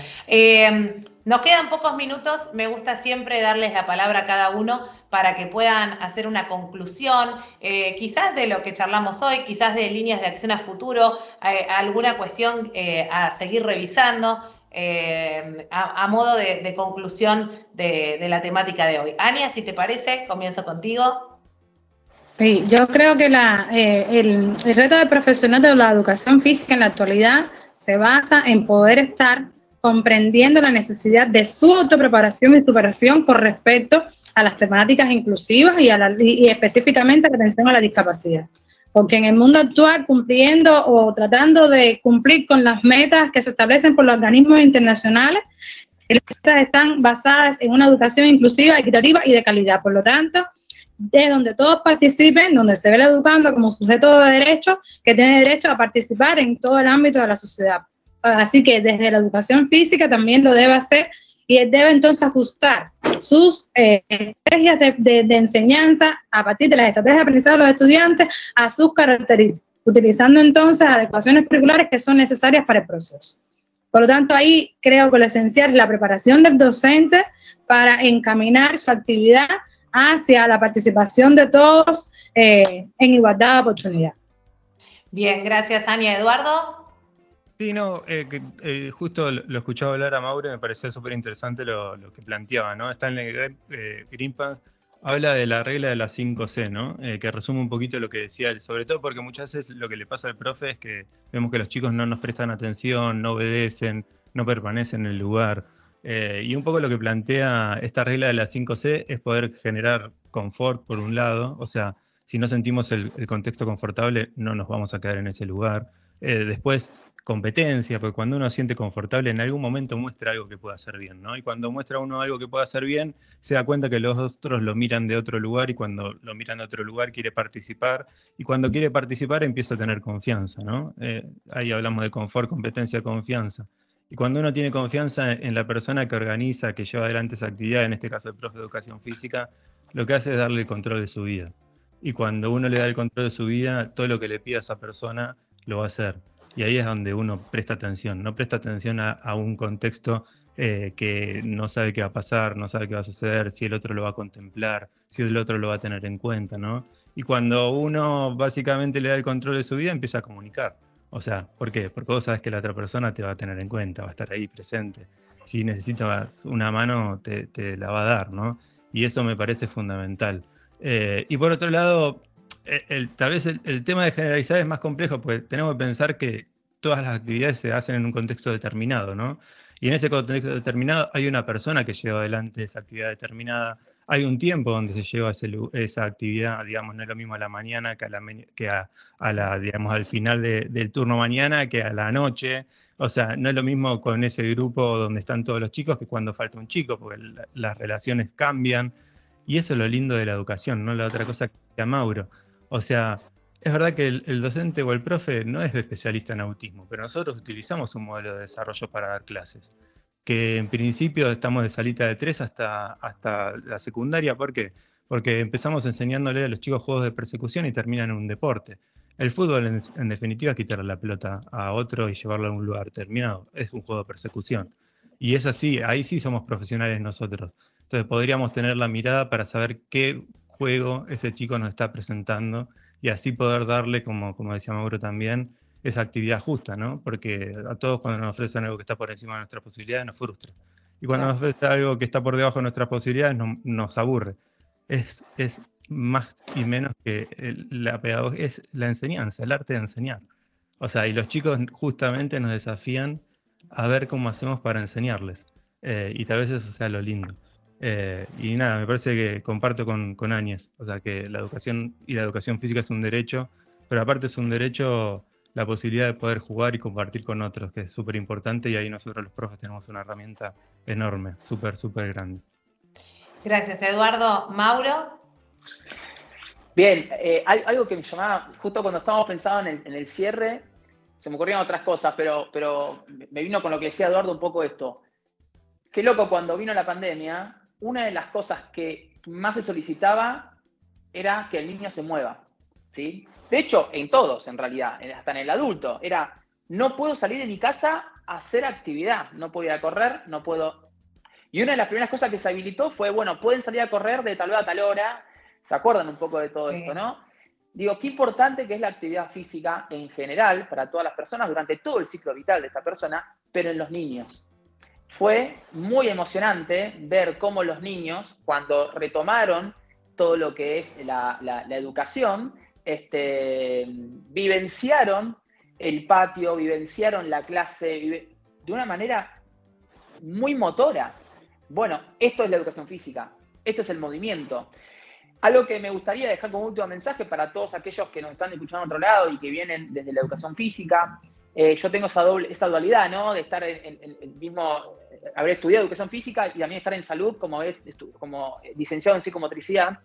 Speaker 1: Eh, nos quedan pocos minutos, me gusta siempre darles la palabra a cada uno para que puedan hacer una conclusión, eh, quizás de lo que charlamos hoy, quizás de líneas de acción a futuro, eh, alguna cuestión eh, a seguir revisando. Eh, a, a modo de, de conclusión de, de la temática de hoy. Ania, si te parece, comienzo contigo.
Speaker 3: Sí, yo creo que la, eh, el, el reto del profesional de la educación física en la actualidad se basa en poder estar comprendiendo la necesidad de su autopreparación y superación con respecto a las temáticas inclusivas y, a la, y, y específicamente a la atención a la discapacidad. Porque en el mundo actual, cumpliendo o tratando de cumplir con las metas que se establecen por los organismos internacionales, las metas están basadas en una educación inclusiva, equitativa y de calidad. Por lo tanto, de donde todos participen, donde se ve el educando como sujeto de derecho, que tiene derecho a participar en todo el ámbito de la sociedad. Así que desde la educación física también lo debe hacer y él debe entonces ajustar sus eh, estrategias de, de, de enseñanza a partir de las estrategias de aprendizaje de los estudiantes a sus características, utilizando entonces adecuaciones curriculares que son necesarias para el proceso. Por lo tanto, ahí creo que lo esencial es la preparación del docente para encaminar su actividad hacia la participación de todos eh, en igualdad de oportunidad.
Speaker 1: Bien, gracias, Ania. Eduardo.
Speaker 4: Sí, no, eh, que, eh, justo lo escuchaba hablar a Mauro y me parecía súper interesante lo, lo que planteaba, ¿no? Stanley eh, Greenpants habla de la regla de las cinco ce, ¿no? Eh, que resume un poquito lo que decía él, sobre todo porque muchas veces lo que le pasa al profe es que vemos que los chicos no nos prestan atención, no obedecen, no permanecen en el lugar. Eh, y un poco lo que plantea esta regla de las cinco ce es poder generar confort por un lado, o sea, si no sentimos el, el contexto confortable no nos vamos a quedar en ese lugar. Eh, después, competencia, porque cuando uno se siente confortable, en algún momento muestra algo que pueda hacer bien, ¿no? Y cuando muestra uno algo que pueda hacer bien, se da cuenta que los otros lo miran de otro lugar, y cuando lo miran de otro lugar quiere participar, y cuando quiere participar empieza a tener confianza, ¿no? Eh, ahí hablamos de confort, competencia, confianza. Y cuando uno tiene confianza en la persona que organiza, que lleva adelante esa actividad, en este caso el profe de educación física, lo que hace es darle el control de su vida. Y cuando uno le da el control de su vida, todo lo que le pida a esa persona lo va a hacer. Y ahí es donde uno presta atención, no presta atención a, a un contexto eh, que no sabe qué va a pasar, no sabe qué va a suceder, si el otro lo va a contemplar, si el otro lo va a tener en cuenta, ¿no? Y cuando uno básicamente le da el control de su vida, empieza a comunicar. O sea, ¿por qué? Porque vos sabes que la otra persona te va a tener en cuenta, va a estar ahí presente. Si necesitas una mano, te, te la va a dar, ¿no? Y eso me parece fundamental. Eh, y por otro lado, el, el, tal vez el, el tema de generalizar es más complejo, porque tenemos que pensar que todas las actividades se hacen en un contexto determinado, ¿no? Y en ese contexto determinado hay una persona que lleva adelante esa actividad determinada, hay un tiempo donde se lleva ese, esa actividad, digamos, no es lo mismo a la mañana que a la, que a, a la digamos, al final de, del turno mañana que a la noche. O sea, no es lo mismo con ese grupo donde están todos los chicos que cuando falta un chico, porque la, las relaciones cambian. Y eso es lo lindo de la educación, ¿no? La otra cosa que a Mauro. O sea, es verdad que el, el docente o el profe no es especialista en autismo, pero nosotros utilizamos un modelo de desarrollo para dar clases, que en principio estamos de salita de tres hasta, hasta la secundaria. ¿Por qué? Porque empezamos enseñándole a los chicos juegos de persecución y terminan en un deporte. El fútbol, en, en definitiva, es quitarle la pelota a otro y llevarlo a un lugar determinado. Es un juego de persecución. Y es así, ahí sí somos profesionales nosotros. Entonces podríamos tener la mirada para saber qué juego ese chico nos está presentando y así poder darle, como, como decía Mauro también, esa actividad justa, ¿no? Porque a todos cuando nos ofrecen algo que está por encima de nuestras posibilidades nos frustra. Y cuando claro. nos ofrecen algo que está por debajo de nuestras posibilidades nos, nos aburre. Es, es más y menos que el, la pedagogía, es la enseñanza, el arte de enseñar. O sea, y los chicos justamente nos desafían a ver cómo hacemos para enseñarles. Eh, y tal vez eso sea lo lindo. Eh, y nada, me parece que comparto con, con Áñez. O sea, que la educación y la educación física es un derecho, pero aparte es un derecho la posibilidad de poder jugar y compartir con otros, que es súper importante, y ahí nosotros los profes tenemos una herramienta enorme, súper, súper grande.
Speaker 1: Gracias, Eduardo. Mauro.
Speaker 5: Bien, eh, algo que me llamaba, justo cuando estábamos pensando en el, en el cierre, se me ocurrieron otras cosas, pero, pero me vino con lo que decía Eduardo un poco esto. Qué loco, cuando vino la pandemia, una de las cosas que más se solicitaba era que el niño se mueva, ¿sí? De hecho, en todos, en realidad, hasta en el adulto, era, no puedo salir de mi casa a hacer actividad, no puedo ir a correr, no puedo... Y una de las primeras cosas que se habilitó fue, bueno, pueden salir a correr de tal hora a tal hora, ¿se acuerdan un poco de todo sí. esto, no? Digo, qué importante que es la actividad física en general para todas las personas durante todo el ciclo vital de esta persona, pero en los niños. Fue muy emocionante ver cómo los niños, cuando retomaron todo lo que es la, la, la educación, este, vivenciaron el patio, vivenciaron la clase vive, de una manera muy motora. Bueno, esto es la educación física, esto es el movimiento. Algo que me gustaría dejar como último mensaje para todos aquellos que nos están escuchando a otro lado y que vienen desde la educación física. Eh, yo tengo esa, doble, esa dualidad, ¿no? De estar en el mismo, haber estudiado educación física y también estar en salud como, como licenciado en psicomotricidad.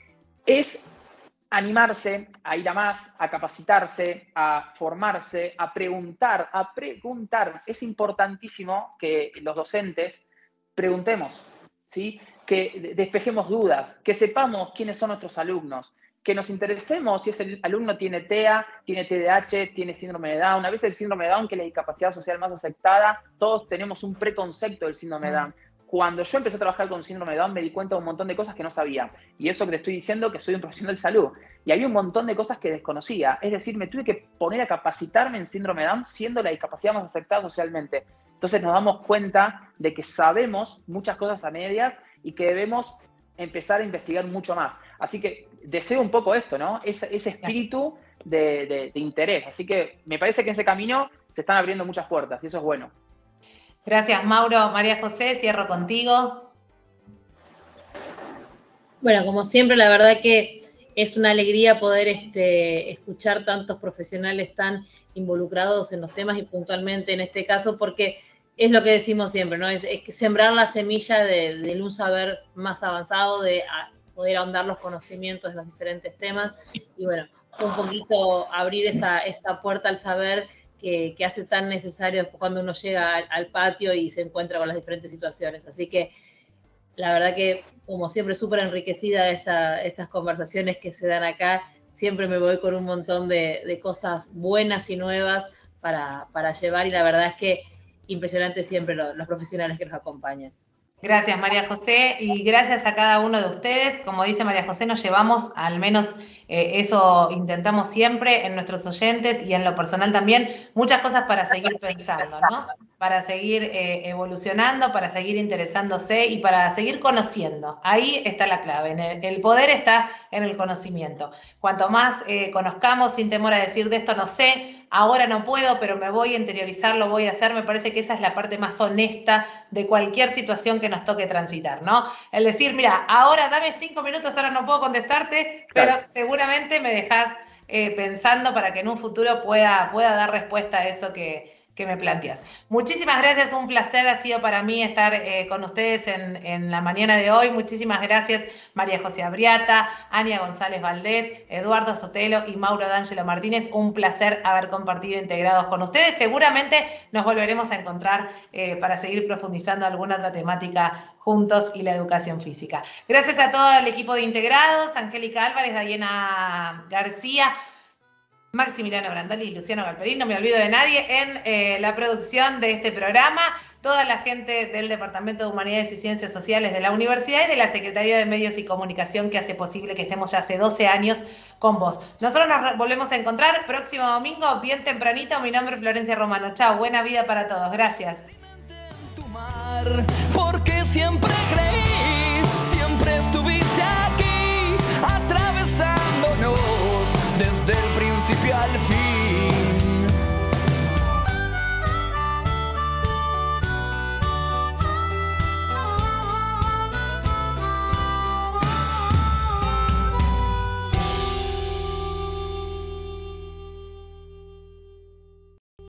Speaker 5: Es animarse a ir a más, a capacitarse, a formarse, a preguntar, a preguntar. Es importantísimo que los docentes preguntemos, ¿sí? Que despejemos dudas, que sepamos quiénes son nuestros alumnos, que nos interesemos si ese alumno tiene T E A, tiene T D A H, tiene síndrome de Down. A veces el síndrome de Down, que es la discapacidad social más aceptada, todos tenemos un preconcepto del síndrome de Down. Cuando yo empecé a trabajar con síndrome de Down me di cuenta de un montón de cosas que no sabía. Y eso que te estoy diciendo, que soy un profesional de salud. Y había un montón de cosas que desconocía. Es decir, me tuve que poner a capacitarme en síndrome de Down siendo la discapacidad más aceptada socialmente. Entonces nos damos cuenta de que sabemos muchas cosas a medias y que debemos empezar a investigar mucho más. Así que deseo un poco esto, ¿no? Ese, ese espíritu de, de, de interés. Así que me parece que en ese camino se están abriendo muchas puertas y eso es bueno.
Speaker 1: Gracias, Mauro. María José, cierro contigo.
Speaker 2: Bueno, como siempre, la verdad que es una alegría poder este, escuchar tantos profesionales tan involucrados en los temas y puntualmente en este caso, porque es lo que decimos siempre, ¿no? Es, es sembrar la semilla de, de un saber más avanzado, de a, poder ahondar los conocimientos de los diferentes temas y, bueno, un poquito abrir esa, esa puerta al saber que, que hace tan necesario cuando uno llega al, al patio y se encuentra con las diferentes situaciones. Así que, la verdad que, como siempre, súper enriquecida esta, estas conversaciones que se dan acá. Siempre me voy con un montón de, de cosas buenas y nuevas para, para llevar y la verdad es que impresionante siempre lo, los profesionales que nos acompañan.
Speaker 1: Gracias, María José, y gracias a cada uno de ustedes. Como dice María José, nos llevamos, al menos eh, eso intentamos siempre en nuestros oyentes y en lo personal también, muchas cosas para seguir pensando, ¿no? Para seguir eh, evolucionando, para seguir interesándose y para seguir conociendo. Ahí está la clave. En el, el poder está en el conocimiento. Cuanto más eh, conozcamos, sin temor a decir de esto no sé, ahora no puedo, pero me voy a interiorizar, lo voy a hacer, me parece que esa es la parte más honesta de cualquier situación que nos toque transitar, ¿no? El decir, mira, ahora dame cinco minutos, ahora no puedo contestarte, pero claro, seguramente me dejas eh, pensando para que en un futuro pueda, pueda dar respuesta a eso que, que me planteas. Muchísimas gracias, un placer ha sido para mí estar eh, con ustedes en, en la mañana de hoy. Muchísimas gracias María José Abriata, Ania González Valdés, Eduardo Sotelo y Mauro D'Angelo Martínez. Un placer haber compartido Integrados con ustedes. Seguramente nos volveremos a encontrar eh, para seguir profundizando alguna otra temática juntos y la educación física. Gracias a todo el equipo de Integrados, Angélica Álvarez, Dayena García, Maximiliano Brandoli y Luciano Galperín, no me olvido de nadie, en eh, la producción de este programa, toda la gente del Departamento de Humanidades y Ciencias Sociales de la Universidad y de la Secretaría de Medios y Comunicación que hace posible que estemos ya hace doce años con vos. Nosotros nos volvemos a encontrar próximo domingo, bien tempranito. Mi nombre es Florencia Romano. Chao, buena vida para todos. Gracias.
Speaker 6: Porque siempre creí, siempre estuviste aquí, atravesándonos desde el principio al fin.